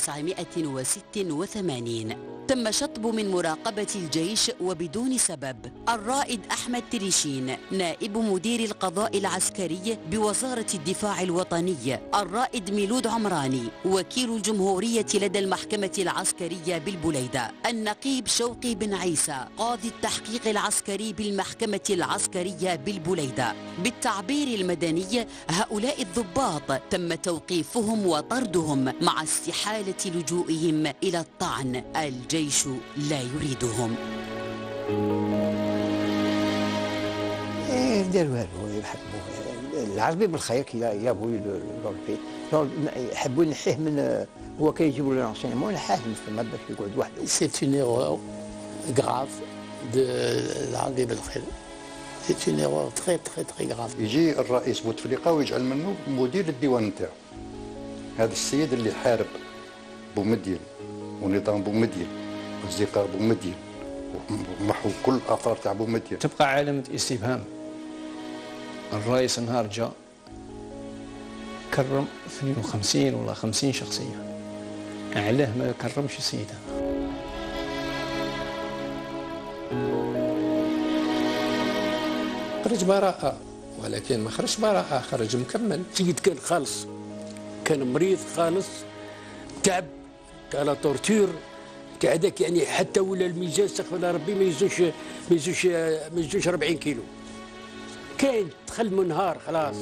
1986 تم شطب من مراقبة الجيش وبدون سبب الرائد أحمد تريشين نائب مدير القضاء العسكري بوزارة الدفاع الوطني، الرائد ميلود عمراني وكيل الجمهورية لدى المحكمة العسكرية بالبليدة، النقيب شوقي بن عيسى قاضي التحقيق العسكري بالمحكمة العسكرية بالبليدة. بالتعبير المدني هؤلاء الضباط تم توقيفهم وطردهم مع استحالة لجوئهم إلى الطعن، الجيش لا يريدهم. داروا هذا يحبوه العربي بالخير كي يابوا لوربي يحبوا نحيه من هو كيجيبوا له لونسينمون نحاه ما باش يقعد وحده. سي اون ايرور غراف دو العربي بالخير. سي اون ايرور تري تري تري غراف. يجي الرئيس بوتفليقه ويجعل منه مدير الديوان نتاعو. هذا السيد اللي حارب بومدين ونظام بومدين والزقاق بومدين ومحو كل الاثار تاع بومدين. تبقى علامه استفهام. الرئيس نهار جاء كرم 52 ولا 50 شخصيه، علاه ما كرمش السيده؟ خرج براءة، ولكن ما خرج براءة، خرج مكمل. سيد كان خالص، كان مريض خالص، تعب، كان تورتور، تاع هذاك يعني حتى ولا الميزان استغفر الله ربي ما يزوجش 40 كيلو. كاين دخل منهار خلاص.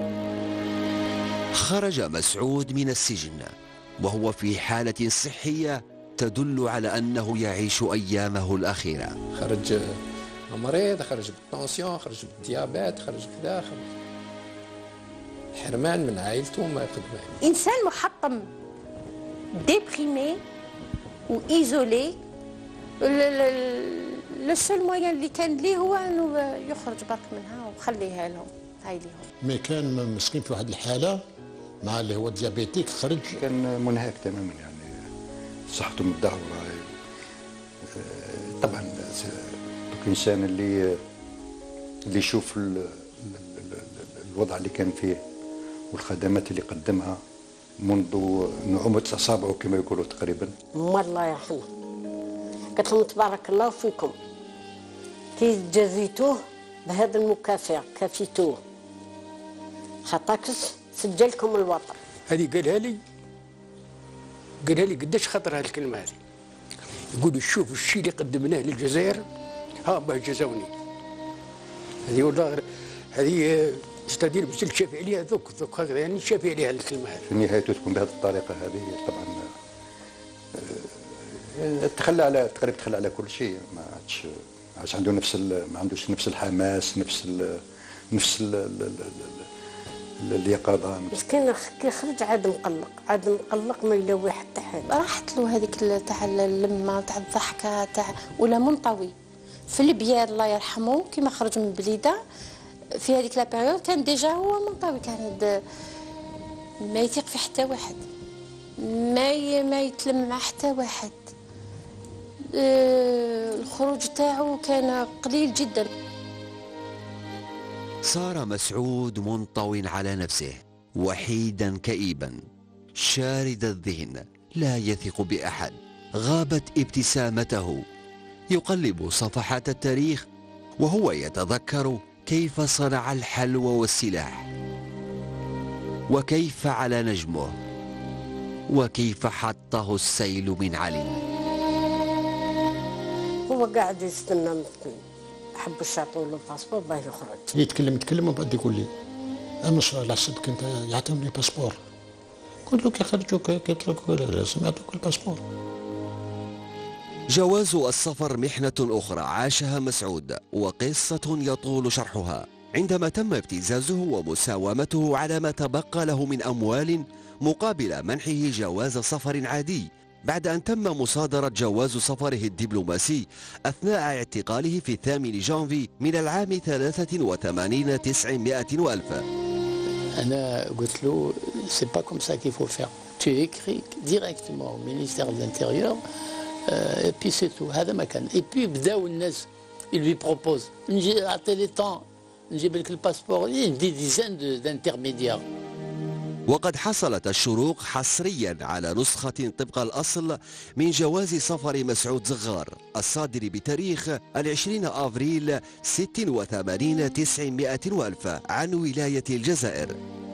خرج مسعود من السجن وهو في حالة صحية تدل على أنه يعيش أيامه الأخيرة. خرج مريض، خرج بالطونسيون، خرج بالديابات، خرج كذا، خرج حرمان من عائلته ما يقدر. إنسان محطم ديبريمي وإيزولي. لو سول مويان اللي كان ليه هو انه يخرج برك منها وخليها لهم هاي ليهم. مي كان مسكين في واحد الحاله مع اللي هو ديابيتيك، خرج كان منهك تماما يعني صحته متدهوره. طبعا الانسان اللي يشوف الوضع اللي كان فيه والخدمات اللي قدمها منذ نعومة أصابعه كما يقولوا تقريبا. الله يرحمه قلت لهم تبارك الله فيكم كي جازيتوه بهذا المكافأة كافيتوه خاطركش سجلكم الوطن. هذه قالها لي قداش خطر هذه الكلمة هذه. يقولوا شوف الشيء اللي قدمناه للجزائر ها ما جزاوني. هذه والله هذه استدير بس الشافي عليها ذوك هكذا يعني الشافي عليها الكلمة هذه. في نهايته تكون بهذه الطريقة هذه طبعا تخلى على كل شيء. ما عادش عنده ما عندوش نفس الحماس، نفس اليقظه. مسكين كي خرج عاد مقلق ما يلوي حتى حاجه. راحت له هذيك تاع اللمه تاع الضحكه تاع ولا منطوي في البيار الله يرحمه كيما خرج من بليده في هذيك لا بيريود كان ديجا هو منطوي. كان ما يثيق في حتى واحد، ما يتلم مع حتى واحد. الخروج تاعو كان قليل جدا. صار مسعود منطوي على نفسه، وحيدا كئيبا، شارد الذهن، لا يثق بأحد. غابت ابتسامته، يقلب صفحات التاريخ وهو يتذكر كيف صنع الحلو والسلاح، وكيف على نجمه، وكيف حطه السيل من علي. هو قاعد يستنى مسكين، حبوا يعطوا له الباسبور باه يخرج. يتكلم وبعد يقول لي انا على حسبك انت يعطيني باسبور. قلت له كي خرجوك قلت لك لازم يعطوك الباسبور. جواز السفر محنة أخرى عاشها مسعود وقصة يطول شرحها. عندما تم ابتزازه ومساومته على ما تبقى له من أموال مقابل منحه جواز سفر عادي، بعد أن تم مصادرة جواز سفره الدبلوماسي أثناء اعتقاله في 8 جانفي من العام 83 900 وألف. أنا قلت له سي با كوم سا كي فو فير، تو écris directement au ministère de l'Intérieur et puis c'est tout. هذا ما كان. et puis بداو الناس lui propose نجي أعطي لي طون نجيب لك الباسبور دي ديزان d'intermédiaires. وقد حصلت الشروق حصريا على نسخة طبق الأصل من جواز سفر مسعود زغار الصادر بتاريخ 20 أفريل 86 900 وألف عن ولاية الجزائر.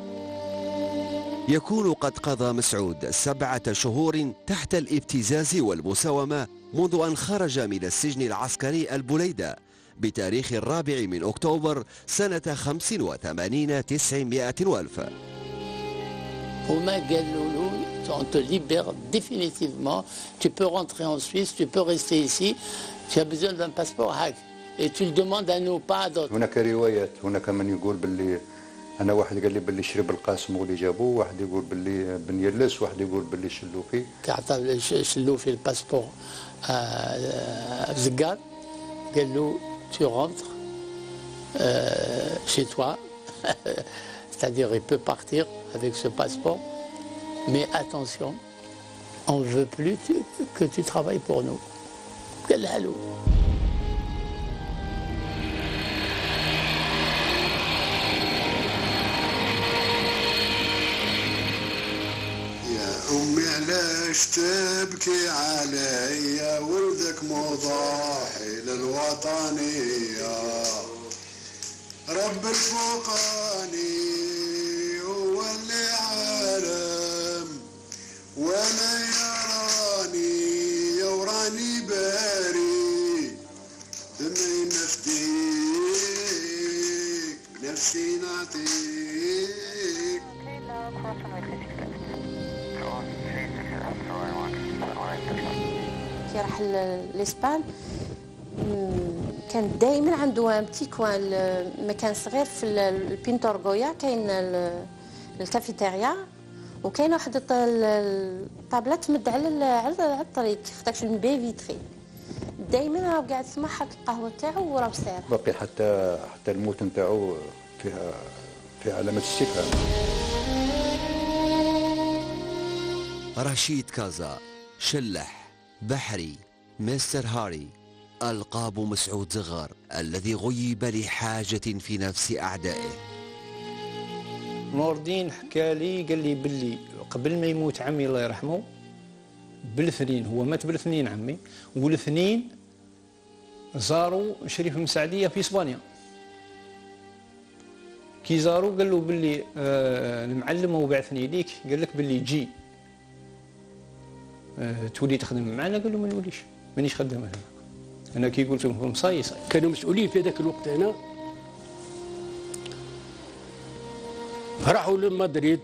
يكون قد قضى مسعود 7 شهور تحت الابتزاز والمساومة منذ أن خرج من السجن العسكري البليدة بتاريخ 4 أكتوبر سنة 85 900 وألف. هما قالوا له on te libère définitivement, tu peux rentrer en Suisse, tu peux rester ici, tu as besoin d'un passeport hack et tu le demandes à nous pas à d'autres. هناك روايات، هناك من يقول باللي انا واحد قال لي باللي شرب القاسم واللي جابوه، واحد يقول باللي بن يلس، واحد يقول باللي شلوفي. كعطى شلوفي الباسبور زقار قال له tu rentres chez toi. C'est-à-dire il peut partir avec ce passeport, mais attention, on ne veut plus que tu travailles pour nous. قالها له. يا أمي علاش تبكي عليا ولدك مضاحي للوطنية. رب الفوقاني هو اللي عالم وانا يراني نعطيك. كي راح لإسبان كان دائما عنده بتي كوان مكان صغير في البينتورغويا، كاين الكافيتيريا وكاين واحد الطابله تمد على الطريق خاطرش البي فيتري، دائما راه قاعد تما حاط القهوه تاعو وراه ساير. باقي حتى الموت نتاعو فيها علامه استفهام. رشيد كازا، شلح، بحري، مستر هاري، ألقاب مسعود زغار الذي غيب لحاجة في نفس أعدائه. نور الدين حكى لي قال لي باللي قبل ما يموت عمي الله يرحمه بالاثنين، هو مات بالاثنين عمي، والاثنين زاروا شريف المساعديه في اسبانيا. كي زاروا قال له باللي المعلم هو بعثني ليك، قال لك باللي جي تولي تخدم معنا. قال له ما نوليش، مانيش خدام هنا، انا كي قلت لهم صاي كانوا مسؤولين في ذاك الوقت هنا، راحوا لمدريد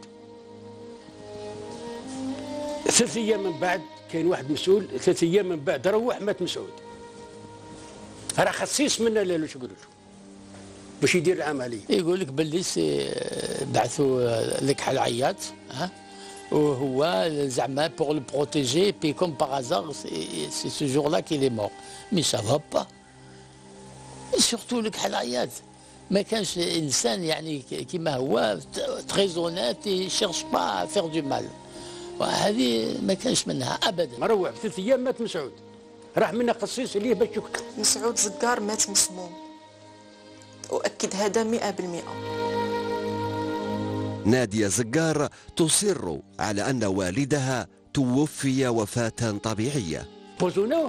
3 أيام من بعد كاين واحد مسؤول، 3 أيام من بعد روح مات مسعود. راه خصيص منا لا شو يقولوا باش يدير العمليه. يقول لك باللي بعثوا لك حل عياط وهو زعما بور لو بروتيجي بي كوم باغ ازار سي سو جور لا كيل اي مور مي سا فا با. سورتو لك حل عياط ما كانش انسان يعني كيما هو تري اونيت يشيرش با فير دو مال، وهذه ما كانش منها ابدا. مروع 3 أيام مات مسعود، راح منا قصيص ليه باش يكتب. مسعود زكار مات مسموم، أؤكد هذا 100%. نادية زكار تصر على أن والدها توفي وفاة طبيعية. بوزونو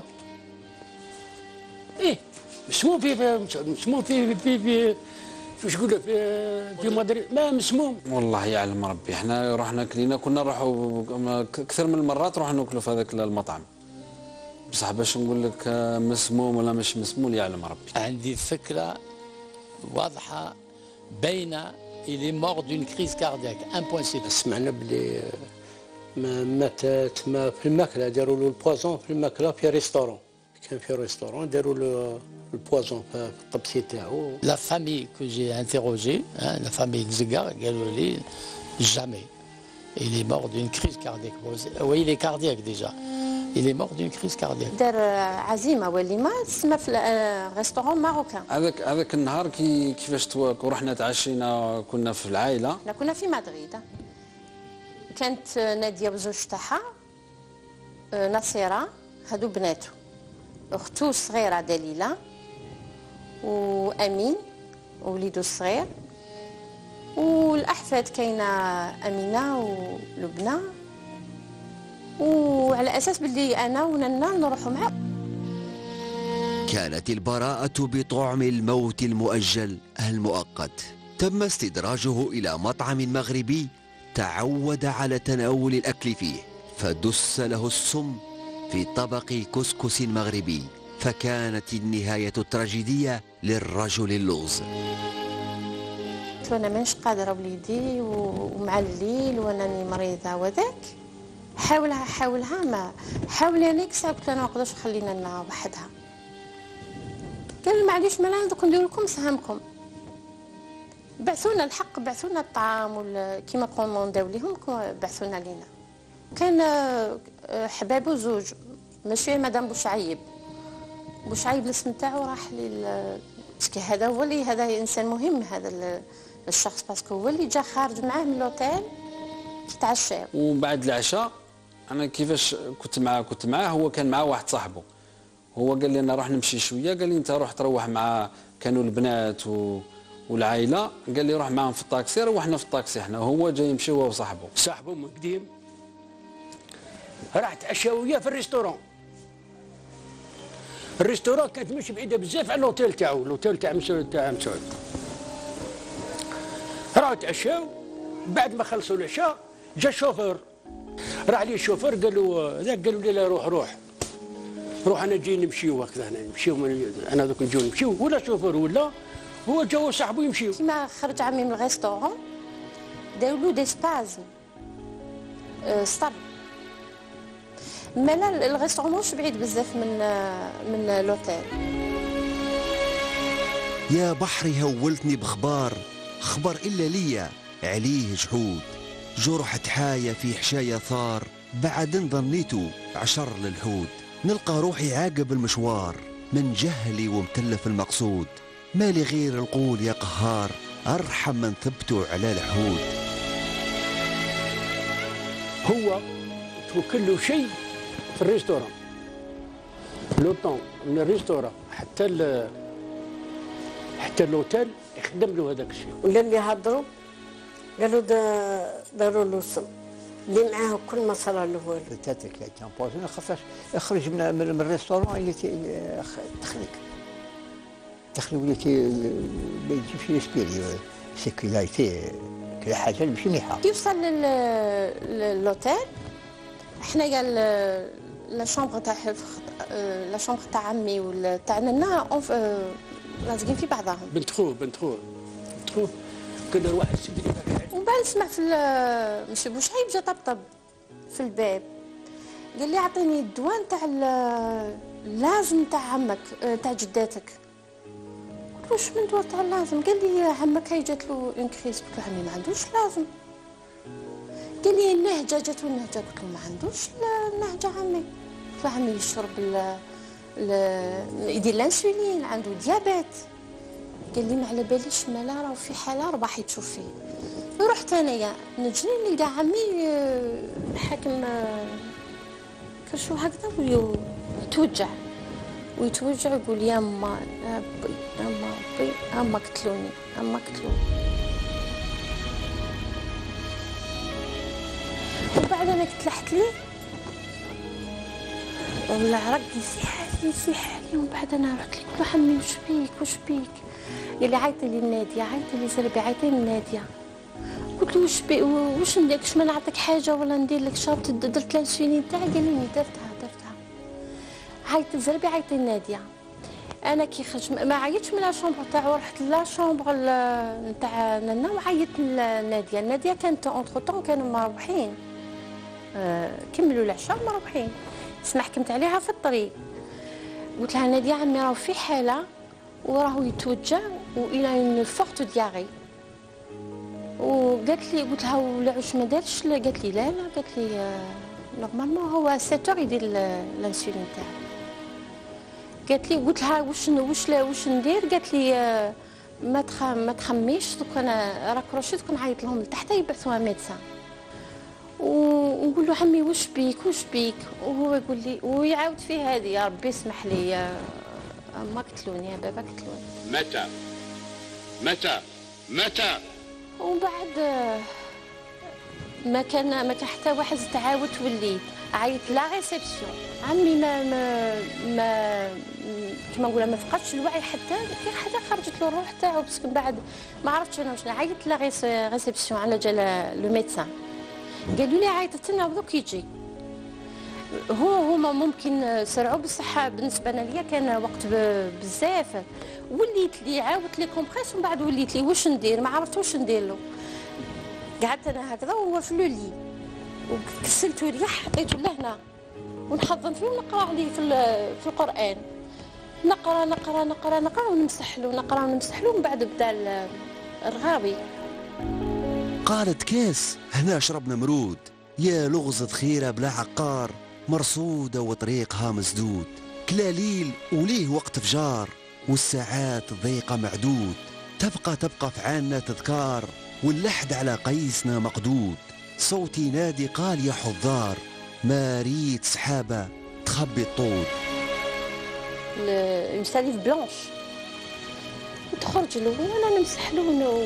إيه مسموم مسموم في واش يقولوا في مدريد، ما مسموم. والله يعلم ربي، احنا رحنا كلينا، كنا نروحوا اكثر من المرات نروح ناكلوا في هذاك المطعم، بصح باش نقول لك مسموم ولا مش مسموم يعلم ربي. عندي فكرة واضحة باينة، il est mort d'une crise cardiaque impossible. سمعنا بلي ماتت في الماكلة، داروا له البوازون في الماكلة في ريستورون، كان في ريستورون داروا له البوازون في الطبسي تاعو. La famille que j'ai interrogée, la famille de Zegar, قالوا لي jamais. Il est mort d'une crise cardiaque. Oui, il est cardiaque déjà. Il est mort d'une crise cardiaque. دار عزيمه وليمه تسمى في ريستورون ماروكان. هذاك النهار كيفاش ورحنا تعشينا كنا في العائله. لا كنا في مدريد. كانت ناديه بزوج تاعها نصيره، هادو بناته، اختو الصغيره دليله وامين ووليدو الصغير، والاحفاد كاينه امينه ولبنى، وعلى اساس باللي انا وننا نروحوا معاه. كانت البراءة بطعم الموت المؤجل المؤقت. تم استدراجه إلى مطعم مغربي تعود على تناول الأكل فيه، فدس له السم في طبق كسكس مغربي، فكانت النهاية التراجيدية للرجل اللوز. وانا مانيش قادره وليدي ومع الليل وانني مريضه وذاك، حاولها ما حاول انك قلت انا ما نقدرش خلينا لنا وحدها. قال معليش ما دوك ندير لكم سهامكم، بعثونا الحق، بعثونا الطعام كيما كومونداو ليهم بعثونا لينا. كان حبابو زوج، ماشي مدام بوشعيب الاسم تاعو راح لي، هذا هو اللي هذا انسان مهم هذا الشخص، باسكو هو اللي جا خارج معاه من لوتيل تتعشاو. وبعد العشاء انا كيفاش كنت معاه، هو كان معاه واحد صاحبه، هو قال لي انا راح نمشي شويه، قال لي انت روح تروح مع كانوا البنات والعائله، قال لي روح معهم في الطاكسي، روحنا في الطاكسي احنا، وهو جاي يمشي هو وصاحبه. صاحبه من قديم راح تعشى وياه في الريستورون. الريستورون كانت مش بعيده بزاف على اللوتيل تاعو، اللوتيل تاع مسعود. راحوا تعشاو، بعد ما خلصوا العشاء جا الشوفور، راح لي الشوفور قالوا لي لا روح انا جاي نمشيو هكذا، نمشيو انا دوك نجيو نمشيو، ولا الشوفور ولا هو جا صاحبه يمشيو. كيما خرج عمي من الريستورون داو له دي سبازم سطر. مالا الريستورون ماهوش بعيد بزاف من لوتيل. يا بحري هولتني بخبار، خبر إلا ليا عليه جحود، جرح تحايا في حشايا ثار، بعد ظنيتو عشر للحود، نلقى روحي عاقب المشوار، من جهلي ومكلف المقصود، مالي غير القول يا قهار، أرحم من ثبتوا على الحود. هو توكل له شيء في الريستوران، لو طون من الريستوران حتى اللوتيل يخدم له هذاك الشيء. ولا اللي هضروا قالوا داروا له سم اللي معاه كل ما صار له والو. تاتك كان بوزن خاطرش يخرج من الريستوران اللي تخلي وليتي ما يجيبش يسبيري سيكوريتي كل حاجه ماشي مليحه. كي وصل للوتيل حنا قال لا شومبر تاع عمي وتاع ننا لازقين في بعضهم. بنت خوه كدر واحد سيدي. ومن بعد نسمع في مشي بوشعيب جا طبطب في الباب قال لي اعطيني الدواء نتاع اللازم تاع عمك تاع جداتك. قلت له واش من دواء تاع اللازم؟ قال لي عمك هاي جات له اون كريس. قلت له عمي ما عندوش لازم. قال لي النهجه جات له النهجه. قلت له ما عندوش النهجه عمي. قلت له عمي يشرب يدير الانسولين عنده ديابيت. قال لي ما على باليش مالا راهو في حاله رباح يتشوف فيه. رحت انايا نجري نلقى عمي حاكم كرشو هكذا ويتوجع يقول يا ما بي اما قتلوني وبعد انا تلحت لي والعرق يسيح لي ومن بعد انا رحت له عمي وش بيك؟ قال لي عيطي لي الناديه، عيطي لي زربي، عيطي لي الناديه. قلت له واش ندير لك؟ ما نعطيك حاجه ولا ندير لك شربت درت الانسولين تاعي؟ قال لي درتها. عيطي زربي، عيطي الناديه. انا كي خرج ما عيطتش من لا شومبر تاعو، رحت لا شومبر نتاع ننا وعيطت للناديه. الناديه كانت اونتر طون كانوا مروحين كملوا العشاء مروحين. سمع حكمت عليها في الطريق قلت لها ناديه عمي راهو في حاله وراهو يتوجع والى اون فورت دياري. وقالت لي قلت لها ولا واش ما دارش؟ قالت لي لا قالت لي نورمالمون هو 7 يدير الانسولين تاعو. قالت لي قلت لها واش ندير؟ قالت لي ما تخميش دوك انا راكروشي دوك نعيط لهم لتحت يبعثوها ميدسان. ونقول له عمي واش بيك وهو يقول لي ويعاود فيه هذه يا ربي اسمح لي ما قتلوني يا بابا قتلوني. متى ومن بعد ما كان حتى واحد تعاود تولي عيط لا ريسبسيون. عمي ما كيما نقولها ما فقدش الوعي حتى خرجت له الروح تاعو باسكو من بعد ما عرفتش انا واش عيط لا ريسبسيون على جال لو ميدسان. قالوا لي عيطت لنا بدوك يجي. هما ممكن سرعوا بصح بالنسبه ليا كان وقت بزاف. وليت لي عاودت لي كومبريس ومن بعد وليت لي واش ندير؟ ما عرفت واش ندير له. قعدت انا هكذا وهو في لولي وكسلت ريح حطيته لهنا ونحضن فيه ونقرا عليه في القران. نقرا ونمسح له ومن بعد بدا الرغاوي. قالت كاس هنا شربنا مرود، يا لغزة خيرة بلا عقار، مرصودة وطريقها مسدود، كلاليل وليه وقت فجار، والساعات ضيقة معدود، تبقى في عنا تذكار، واللحد على قيسنا مقدود، صوتي نادي قال يا حضار، ما ريت سحابة تخبي الطود. المساليف بلانش تخرج له وانا نمسح له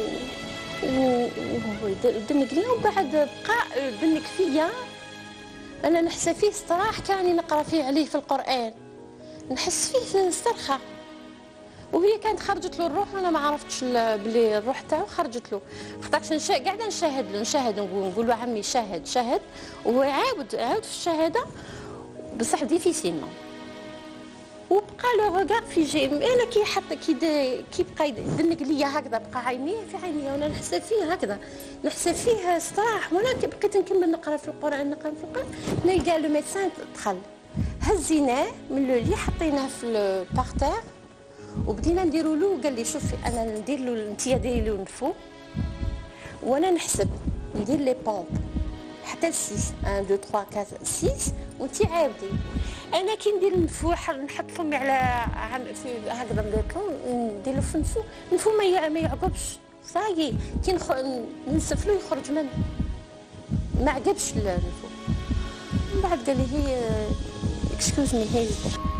دنك لي وبعد بقى دنك فيا انا نحس فيه استراح كاني نقرا فيه عليه في القران نحس فيه استرخاء. وهي كانت خرجت له الروح وانا ما عرفتش بلي الروح تاعو خرجت له. خاطرش قاعده نشاهد نقول له عمي شاهد وهو عاود في الشهاده بصح ديفيسيلمون وبقى لو ريغار في جي انا كي حط كي بقى يدنق ليا هكذا بقى عينيه في عينيا وانا نحسب فيه هكذا نحسب فيه صراح وانا بقيت نكمل نقرا في القران نلقى لو ميدسان دخل هزيناه من لو لي حطيناه في البارتير وبدينا نديروا له قال لي شوفي انا ندير له انت ديري له نفو وانا نحسب ندير لي بومب حتى ل 6 1 2 3 4 6 وانت عاودي انا كي ندير النفوح نحط فمي على في هكذا مليطون ندير له في النفو ما يعقبش صاي كي ننسف له يخرج منه ما عقبش النفو من بعد قال لي هي اكسكوز مي هي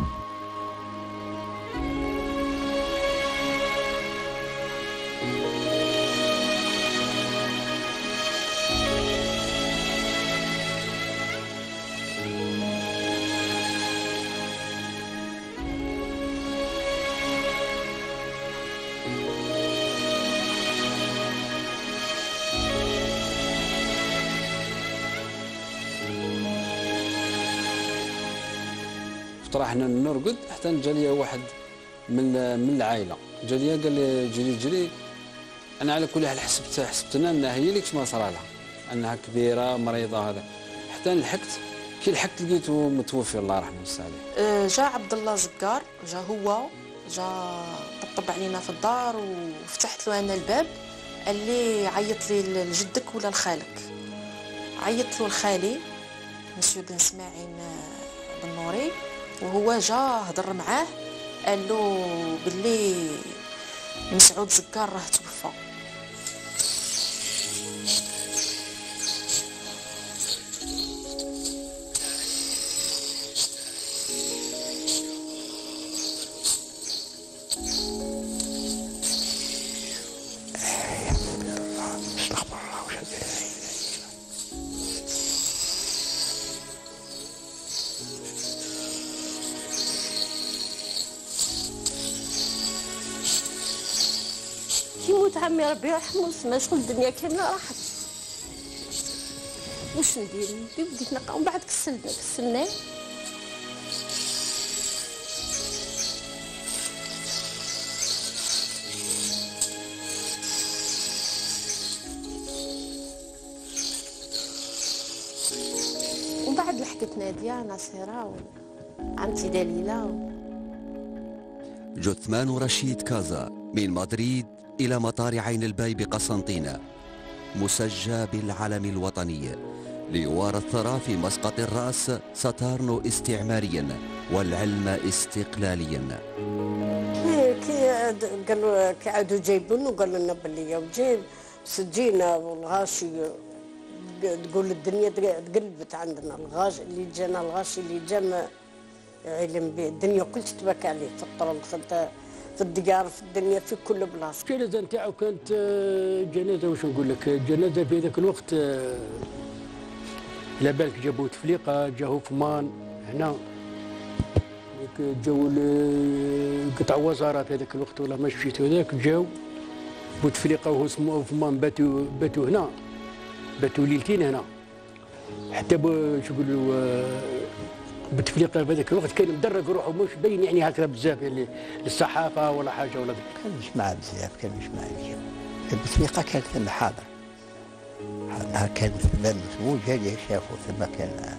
راحنا نرقد حتى جا لي واحد من العائله جا لي قال لي جري انا على كل حال حسبت انها هي اللي ما صرا لها انها كبيره مريضه هذا حتى كي لحقت لقيته متوفي الله يرحمه ويسع عليه. جا عبد الله زكار جا طبطب علينا في الدار وفتحت له انا الباب قال لي عيط لي لجدك ولا لخالك. عيط له لخالي مسيو بن اسماعيل بن نوري وهو جا هضر معاه قال له باللي مسعود زكار راه توفى. كيموت عمي ربي يرحمه سما شغل الدنيا كامله راحت. واش ندير بديت نقرا ومن بعد كسلناه ومن بعد لحقت ناديه ناصره وعمتي دليله. جثمان رشيد كازا من مدريد إلى مطار عين الباي بقسنطينة مسجى بالعلم الوطني ليوارى الثرى في مسقط الرأس ستارنو استعماريا والعلم استقلاليا. كي عادوا جايبونه قالوا لنا باللي وجايب سجينا والغاشي تقول الدنيا تقلبت عندنا الغاش اللي جانا الغاشي اللي جا علم به الدنيا كل تتبكى عليه في الطرق في الديار في الدنيا في كل بلاصه. الجنازه نتاعو كانت جنازه واش نقول لك جنازه في ذاك الوقت على بالك جابوا تفليقه جاو فمان هنا جاو قطع وزاره في هذاك الوقت ولا ما شفت هذاك جاو بوتفليقه وهو اسمه فمان باتوا هنا باتوا ليلتين هنا حتى شو يقولوا بوتفليقه في هذاك الوقت كان مدرج روحه مش باين يعني هكذا بزاف يعني للصحافه ولا حاجه ولا كان يسمع بزاف كان يسمع اليوم بوتفليقه كانت ثم حاضر كان ثم مسموع جاي شافوا ثم كان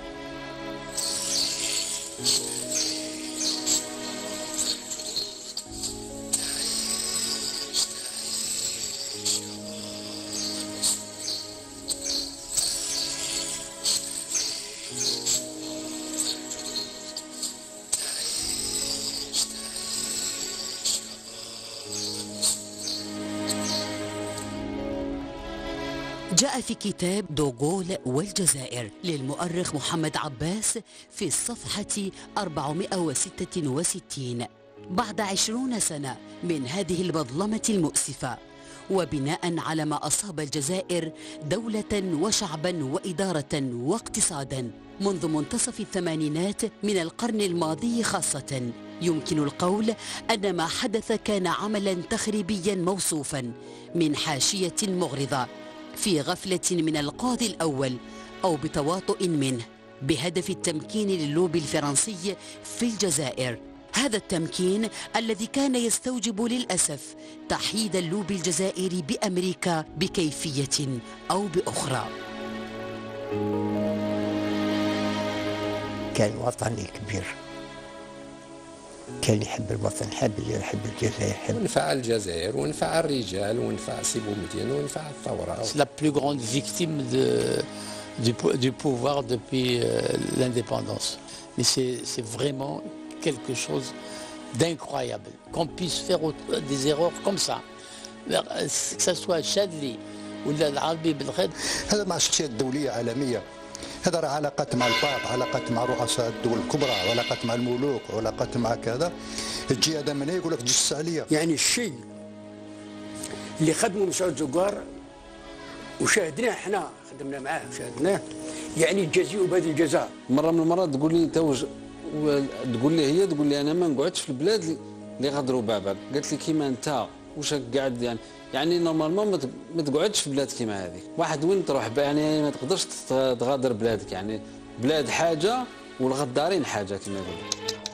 جاء في كتاب دوغول والجزائر للمؤرخ محمد عباس في الصفحة 466 بعد 20 سنة من هذه المظلمة المؤسفة وبناء على ما أصاب الجزائر دولة وشعبا وإدارة واقتصادا منذ منتصف الثمانينات من القرن الماضي خاصة، يمكن القول أن ما حدث كان عملا تخريبيا موصوفا من حاشية مغرضة في غفلة من القاضي الأول أو بتواطؤ منه بهدف التمكين للوبي الفرنسي في الجزائر هذا التمكين الذي كان يستوجب للأسف تحييد اللوبي الجزائري بأمريكا بكيفية أو بأخرى. كان وطني كبير، كان يحب الوطن، يحب الجزائر، ونفع الجزائر ونفع الرجال ونفع سي بومدين ونفع الثورة. C'est la plus grande victime du pouvoir depuis l'indépendance. Mais c'est vraiment quelque chose d'incroyable qu'on puisse faire des erreurs comme ça, que ce soit Chadli ou العربي بالخير. هذا مع الشخصيات الدولية عالمية، هذا راه علاقات مع الباب، علاقات مع رؤساء الدول الكبرى، علاقات مع الملوك، وعلاقات مع كذا. تجي هذا من هنا يقول لك جس عليا. يعني الشيء اللي خدمه مسعود زقار وشاهدناه، احنا خدمنا معاه وشاهدناه، يعني تجازيه بهذه الجزاء. مره من المرات تقول لي انت تقول لي هي تقول لي انا ما نقعدش في البلاد اللي غادروا بابك. قالت لي كيما انت واش قاعد يعني نورمالمون ما تقعدش في بلاد كيما هذه. واحد وين تروح يعني ما تقدرش تغادر بلادك، يعني بلاد حاجه والغدارين حاجه كما يقولوا.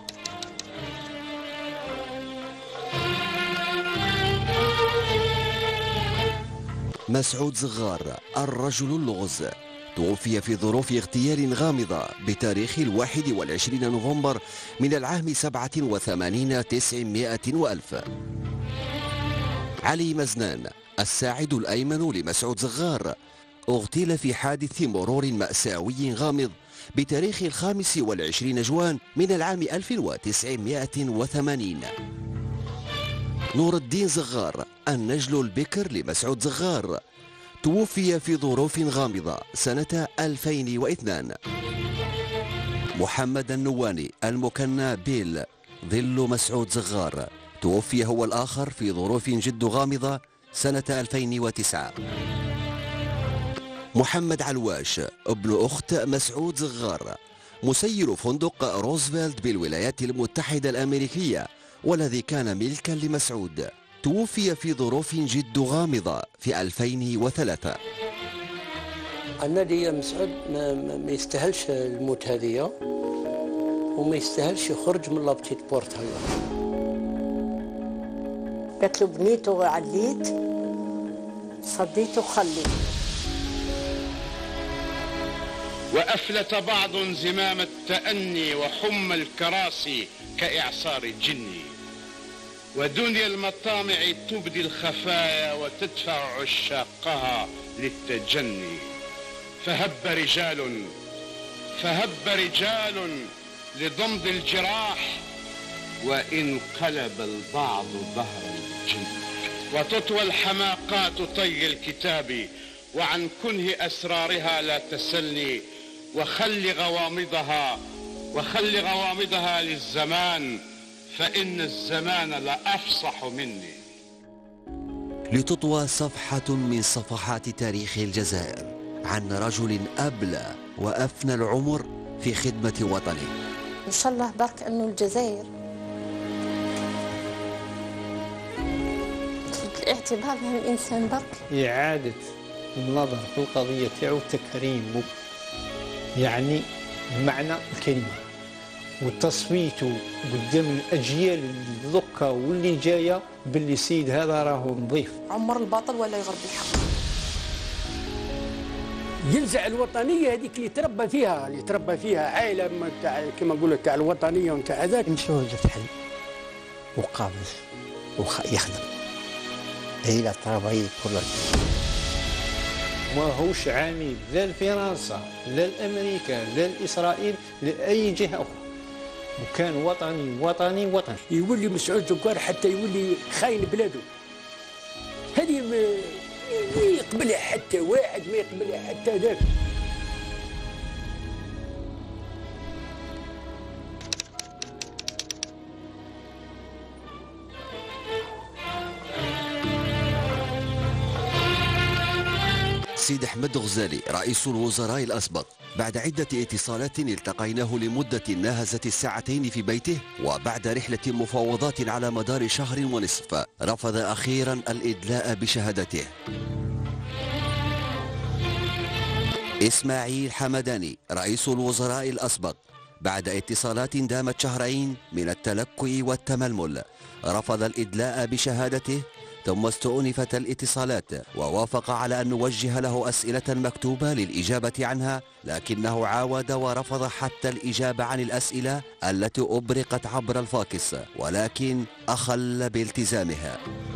مسعود زغار الرجل اللغز توفي في ظروف اغتيال غامضة بتاريخ 21 نوفمبر من العام 87 900 وألف. علي مزنان الساعد الأيمن لمسعود زغار اغتيل في حادث مرور مأساوي غامض بتاريخ 25 جوان من العام 1980. نور الدين زغار النجل البكر لمسعود زغار توفي في ظروف غامضة سنة 2002. محمد النواني المكنى بيل ظل مسعود زغار توفي هو الآخر في ظروف جد غامضة سنة 2009. محمد علواش ابن أخت مسعود زغار مسير فندق روزفلت بالولايات المتحدة الأمريكية والذي كان ملكا لمسعود توفي في ظروف جد غامضة في 2003. أنا لي مسعود ما يستاهلش الموت هذه وما يستاهلش يخرج من لابتيت بورت هيا. قالت له بنيته عليت صديته خليت. وأفلت بعض زمام التأني وحم الكراسي كإعصار الجن، ودنيا المطامع تبدي الخفايا وتدفع عشاقها للتجني. فهب رجال لضمد الجراح، وإن قلب البعض ظهر الجن. وتطوى الحماقات طي الكتاب، وعن كنه أسرارها لا تسلني. وخل غوامضها للزمان، فإن الزمان لأفصح مني. لتطوى صفحة من صفحات تاريخ الجزائر عن رجل أبلى وأفنى العمر في خدمة وطنه. إن شاء الله برك أنه الجزائر في الاعتبار من الإنسان برك إعادة النظر في القضية تاعو تكريمه، يعني معنى الكلمة، وتصفيته قدام الأجيال اللي ذكا واللي جاية باللي سيد هذا راهو نظيف. عمر الباطل ولا يغرب الحق. ينزع الوطنيه هذيك اللي تربى فيها عائله تاع كما نقولوا تاع الوطنيه ونتاع هذاك. يمشي للحل وقابض يخدم إلى طرابي كل ما هوش عميل لا لفرنسا لا لأمريكا لا لإسرائيل لأي جهة أخرى، وكان وطني. يولي مسعود زقار حتى يولي خاين بلاده، هذه ما يقبلها حتى واحد، ما يقبلها حتى ذاك. سيد أحمد غزالي رئيس الوزراء الأسبق بعد عدة اتصالات التقيناه لمدة ناهزت الساعتين في بيته، وبعد رحلة مفاوضات على مدار شهر ونصف رفض أخيرا الإدلاء بشهادته. إسماعيل حمداني رئيس الوزراء الأسبق بعد اتصالات دامت شهرين من التلكؤ والتململ رفض الإدلاء بشهادته، ثم استؤنفت الاتصالات ووافق على أن نوجه له أسئلة مكتوبة للإجابة عنها، لكنه عاود ورفض حتى الإجابة عن الأسئلة التي أبرقت عبر الفاكس، ولكن أخل بالتزامها.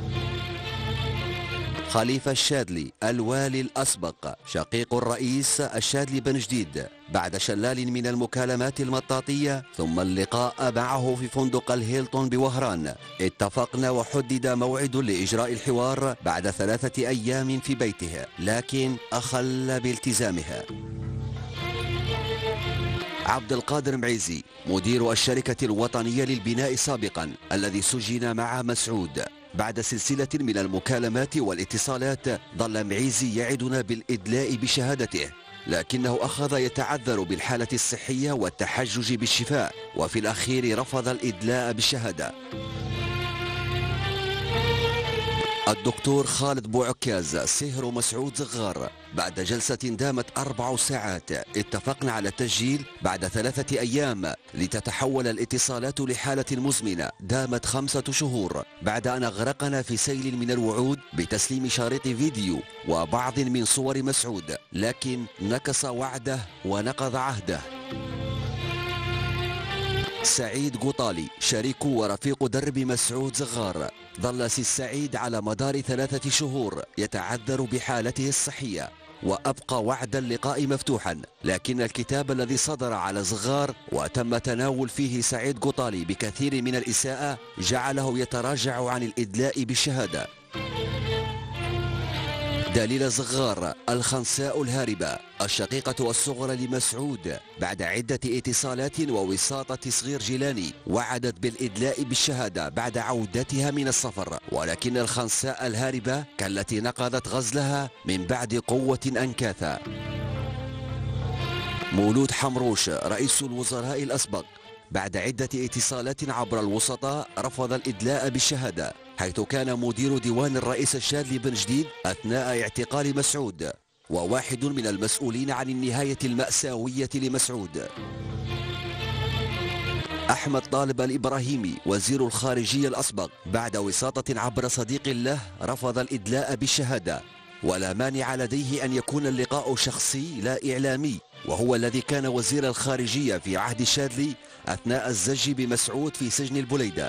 خليفة الشاذلي الوالي الأسبق شقيق الرئيس الشاذلي بن جديد بعد شلال من المكالمات المطاطية ثم اللقاء معه في فندق الهيلتون بوهران، اتفقنا وحدد موعد لإجراء الحوار بعد 3 أيام في بيته، لكن أخل بالتزامها. عبد القادر معيزي مدير الشركة الوطنية للبناء سابقا الذي سجن مع مسعود، بعد سلسلة من المكالمات والاتصالات ظل معيزي يعدنا بالإدلاء بشهادته، لكنه أخذ يتعذر بالحالة الصحية والتحجج بالشفاء، وفي الأخير رفض الإدلاء بالشهادة. الدكتور خالد بوعكاز سهر مسعود زغار بعد جلسة دامت 4 ساعات اتفقنا على التسجيل بعد 3 أيام لتتحول الاتصالات لحالة مزمنة دامت 5 شهور، بعد أن أغرقنا في سيل من الوعود بتسليم شريط فيديو وبعض من صور مسعود، لكن نكص وعده ونقض عهده. سعيد قطالي شريك ورفيق درب مسعود زغار ظل سي السعيد على مدار 3 شهور يتعذر بحالته الصحية، وأبقى وعد اللقاء مفتوحا، لكن الكتاب الذي صدر على زغار وتم تناول فيه سعيد قطالي بكثير من الإساءة جعله يتراجع عن الإدلاء بالشهادة. دليل زغار الخنساء الهاربة الشقيقة الصغرى لمسعود بعد عدة اتصالات ووساطة صغير جيلاني وعدت بالإدلاء بالشهادة بعد عودتها من السفر، ولكن الخنساء الهاربة كالتي نقضت غزلها من بعد قوة أنكاثا. مولود حمروش رئيس الوزراء الأسبق بعد عدة اتصالات عبر الوسطاء رفض الإدلاء بالشهادة، حيث كان مدير ديوان الرئيس الشاذلي بن جديد أثناء اعتقال مسعود، وواحد من المسؤولين عن النهاية المأساوية لمسعود. أحمد طالب الإبراهيمي وزير الخارجية الأسبق بعد وساطة عبر صديق له رفض الإدلاء بالشهادة، ولا مانع لديه أن يكون اللقاء شخصي لا إعلامي، وهو الذي كان وزير الخارجية في عهد الشاذلي أثناء الزج بمسعود في سجن البليدة.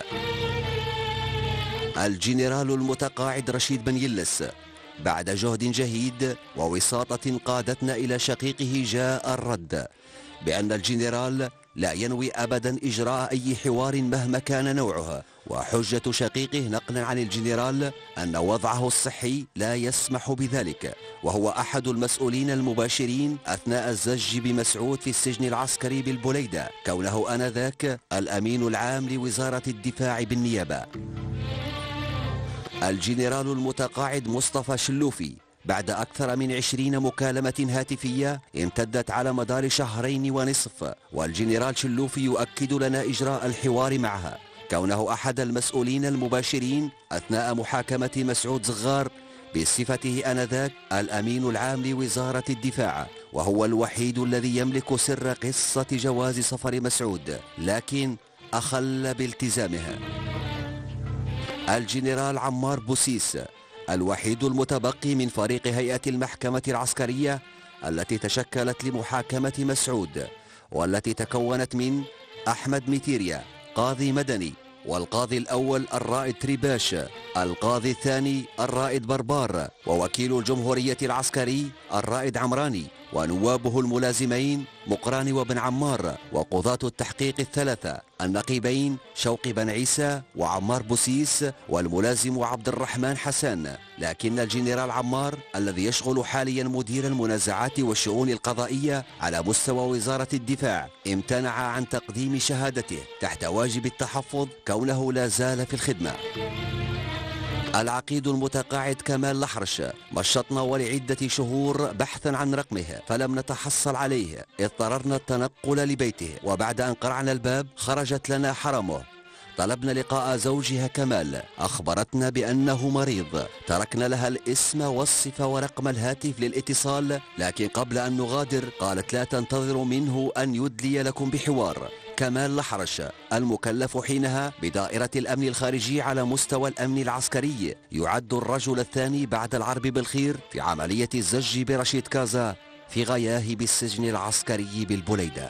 الجنرال المتقاعد رشيد بن يلس بعد جهد جهيد ووساطة قادتنا إلى شقيقه جاء الرد بأن الجنرال لا ينوي أبدا إجراء أي حوار مهما كان نوعه، وحجة شقيقه نقلا عن الجنرال أن وضعه الصحي لا يسمح بذلك، وهو أحد المسؤولين المباشرين أثناء الزج بمسعود في السجن العسكري بالبليدة، كونه آنذاك الأمين العام لوزارة الدفاع بالنيابة. الجنرال المتقاعد مصطفى شلوفي بعد أكثر من 20 مكالمة هاتفية امتدت على مدار 2.5 شهور، والجنرال شلوفي يؤكد لنا إجراء الحوار معها، كونه أحد المسؤولين المباشرين أثناء محاكمة مسعود زغار بصفته آنذاك الأمين العام لوزارة الدفاع، وهو الوحيد الذي يملك سر قصة جواز سفر مسعود، لكن أخل بالتزامها. الجنرال عمار بوسيس الوحيد المتبقي من فريق هيئة المحكمة العسكرية التي تشكلت لمحاكمة مسعود، والتي تكونت من أحمد ميتيريا قاضي مدني، والقاضي الأول الرائد تريباش، القاضي الثاني الرائد بربار، ووكيل الجمهورية العسكري الرائد عمراني، ونوابه الملازمين مقراني وبن عمار، وقضاة التحقيق 3 النقيبين شوقي بن عيسى وعمار بوسيس والملازم عبد الرحمن حسان. لكن الجنرال عمار الذي يشغل حاليا مدير المنازعات والشؤون القضائية على مستوى وزارة الدفاع امتنع عن تقديم شهادته تحت واجب التحفظ كونه لا زال في الخدمة. العقيد المتقاعد كمال لحرش مشطنا ولعدة شهور بحثا عن رقمه فلم نتحصل عليه، اضطررنا التنقل لبيته، وبعد أن قرعنا الباب خرجت لنا حرمه، طلبنا لقاء زوجها كمال، أخبرتنا بأنه مريض. تركنا لها الاسم والصفة ورقم الهاتف للاتصال، لكن قبل أن نغادر قالت لا تنتظروا منه أن يدلي لكم بحوار. كمال لحرش المكلف حينها بدائرة الأمن الخارجي على مستوى الأمن العسكري، يعد الرجل الثاني بعد العرب بالخير في عملية الزج برشيد كازا في غياهب السجن العسكري بالبليدة.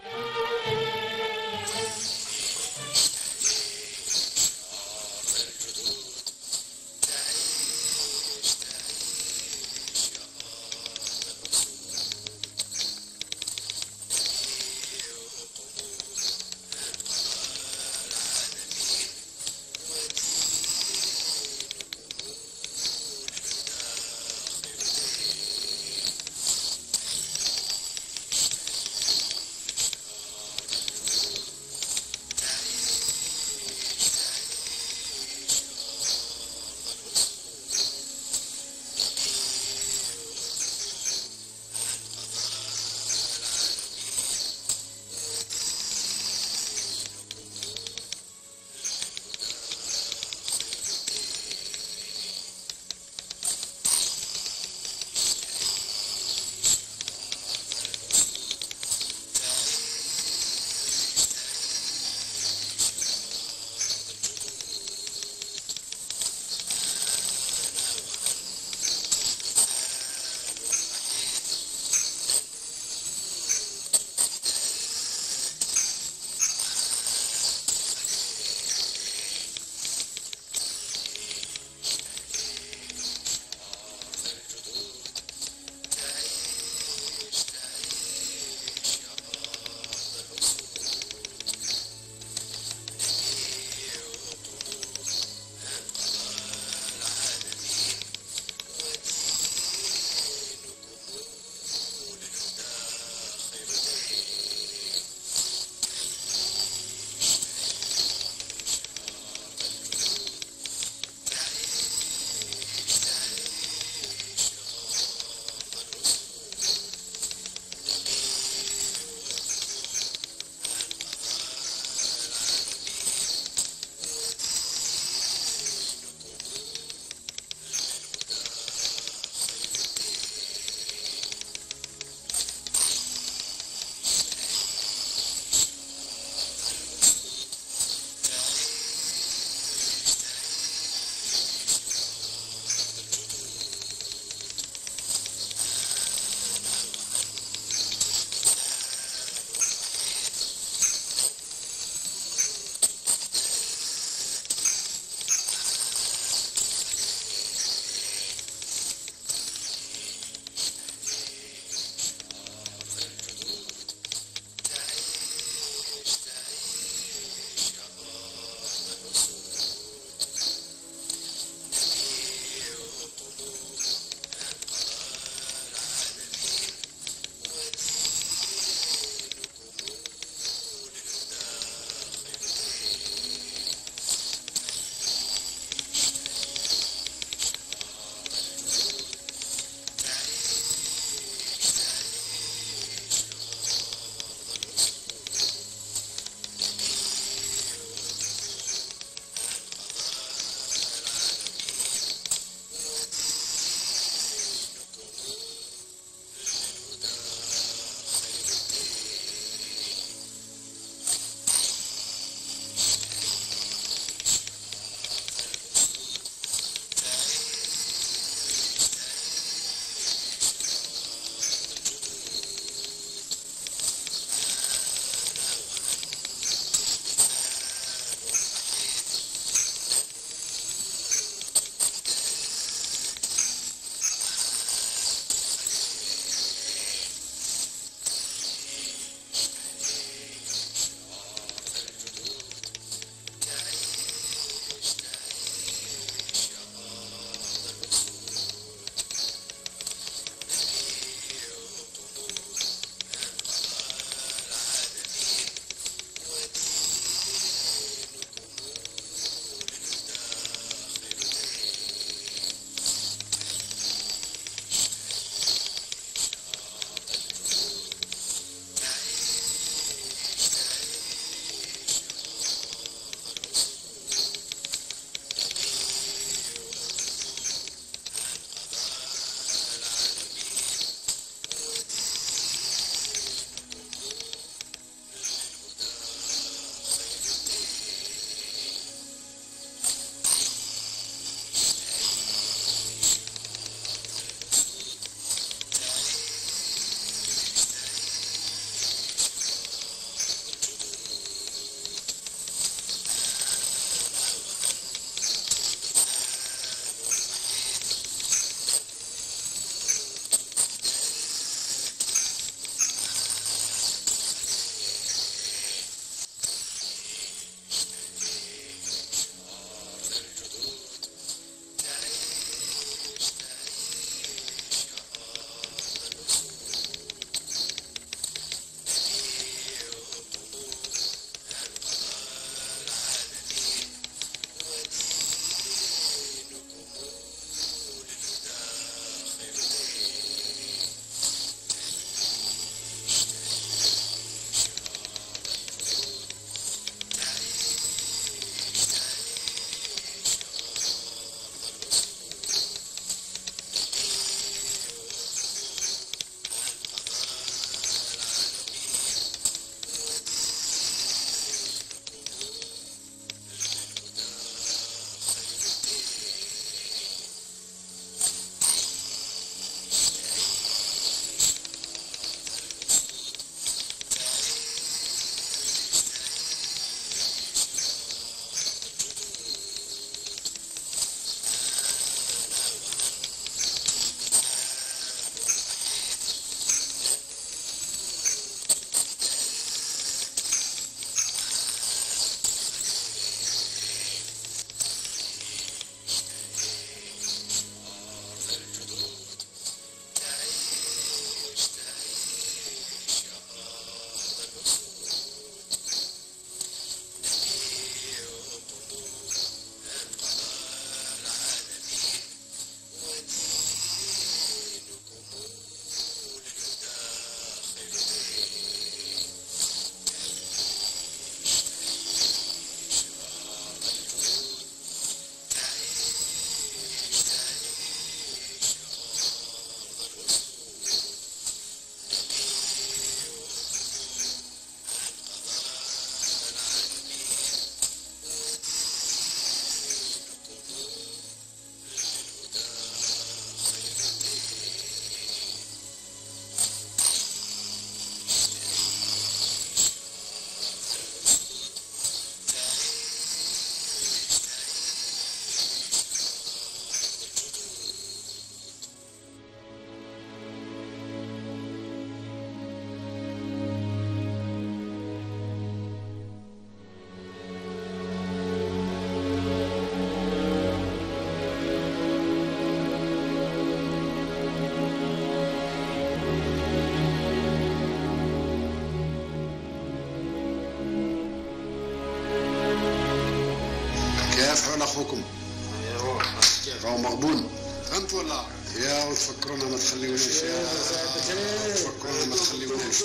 اخوكم راهو مغبون، فهمت ولا؟ يا وتفكرونا ما تخليوناش، يا تفكرونا ما تخليوناش.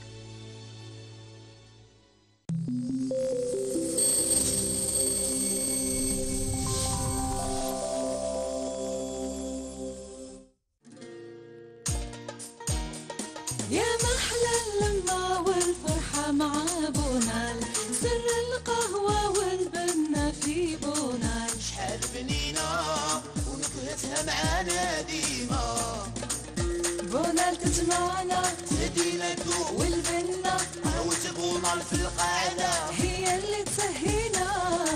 يا محلى اللمة والفرحة مع بونال، سر القهوة والبنة في بونال، شحال بنينة ونكهتها معانا ديما، بونال تجمعنا تدينا الذوق والبنة، قهوة بونال في القاعدة هي اللي تسهينا،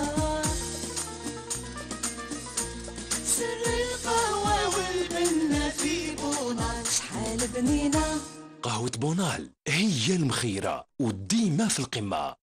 سر القهوة والبنة في بونال، شحال بنينة. قهوة بونال هي المخيرة وديما في القمة.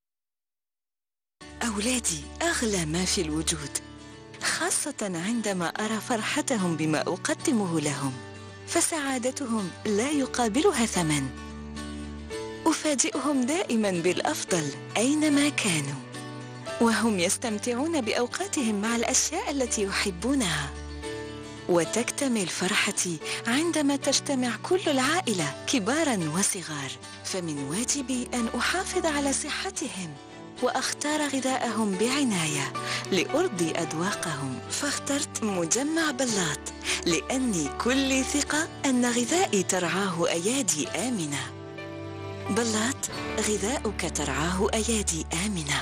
أولادي أغلى ما في الوجود، خاصة عندما أرى فرحتهم بما أقدمه لهم، فسعادتهم لا يقابلها ثمن. أفاجئهم دائما بالأفضل أينما كانوا، وهم يستمتعون بأوقاتهم مع الأشياء التي يحبونها. وتكتمل فرحتي عندما تجتمع كل العائلة كباراً وصغار، فمن واجبي أن أحافظ على صحتهم وأختار غذاءهم بعناية لأرضي أذواقهم، فاخترت مجمع بلاط لأني كل ثقة أن غذائي ترعاه أيادي آمنة. بلاط، غذاؤك ترعاه أيادي آمنة.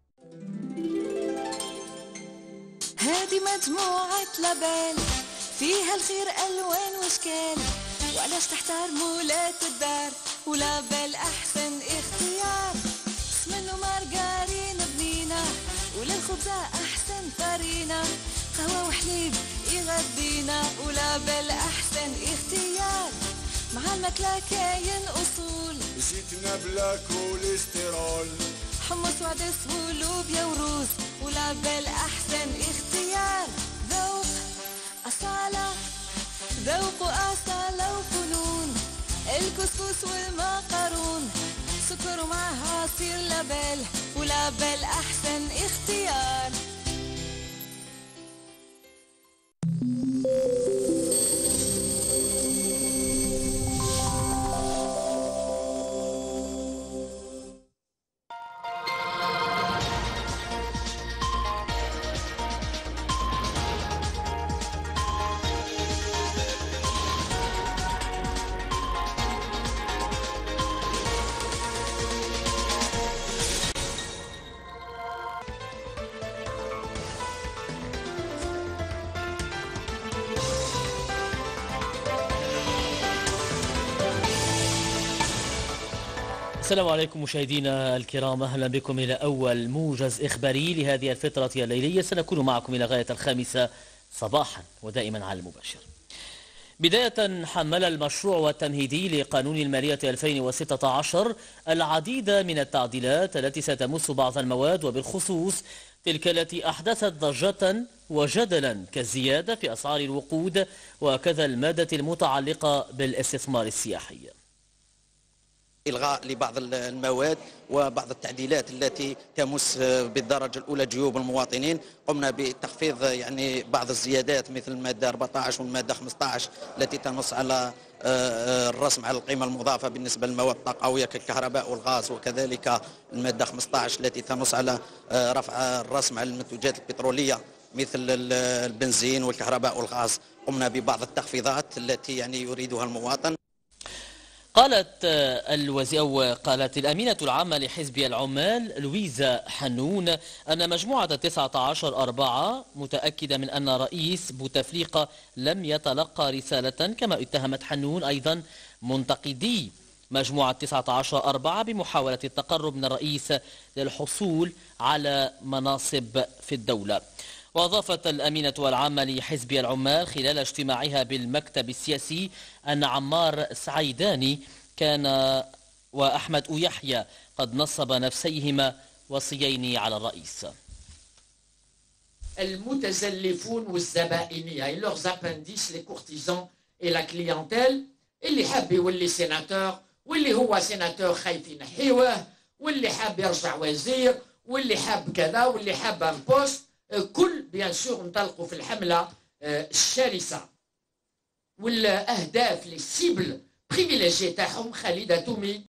هذه مجموعة لابيل فيها الخير ألوان واشكال، وعلاش تحتار مولات الدار ولابيل أحسن اختيار. منه مارغارين بنينة وللخبزة أحسن فرينة، قهوة وحليب يغدينا ولابيل أحسن اختيار. مع الماكلة كاين أصول، زيتنا بلا كوليسترول، حمص وعدس ولوبيا وروز ولابيل أحسن اختيار. ذوق أصالة، ذوق أصالة وفنون، الكسكس والمقارون، سكر ومعها عصير لابيل ولابيل أحسن اختيار. السلام عليكم مشاهدينا الكرام، أهلا بكم إلى أول موجز إخباري لهذه الفترة الليلية. سنكون معكم إلى غاية 5 صباحا ودائما على المباشر. بداية، حمل المشروع التمهيدي لقانون المالية 2016 العديد من التعديلات التي ستمس بعض المواد، وبالخصوص تلك التي أحدثت ضجة وجدلا كالزيادة في أسعار الوقود وكذا المادة المتعلقة بالاستثمار السياحي. إلغاء لبعض المواد وبعض التعديلات التي تمس بالدرجة الأولى جيوب المواطنين. قمنا بتخفيض يعني بعض الزيادات مثل المادة 14 والمادة 15 التي تنص على الرسم على القيمة المضافة بالنسبة للمواد الطاقوية كالكهرباء والغاز، وكذلك المادة 15 التي تنص على رفع الرسم على المنتوجات البترولية مثل البنزين والكهرباء والغاز. قمنا ببعض التخفيضات التي يعني يريدها المواطن. قالت الأمينة العامة لحزب العمال لويزا حنون أن مجموعة 19/4 متأكدة من أن رئيس بوتفليقة لم يتلقى رسالة، كما اتهمت حنون أيضا منتقدي مجموعة 19/4 بمحاولة التقرب من الرئيس للحصول على مناصب في الدولة. وأضافت الأمينة العامة لحزب العمال خلال اجتماعها بالمكتب السياسي أن عمار سعيداني كان وأحمد يحيى قد نصب نفسيهما وصيين على الرئيس. المتزلفون والزبائن يعني leurs appendices les courtisans et la clientèle اللي حاب يولي سيناتور واللي هو سيناتور خايف ينحيوه واللي حاب يرجع وزير واللي حاب كذا واللي حاب ان بوست كل بيان سور انطلقوا في الحمله الشرسه والاهداف لي سيبل بريفيليجي تاعهم خالده تومي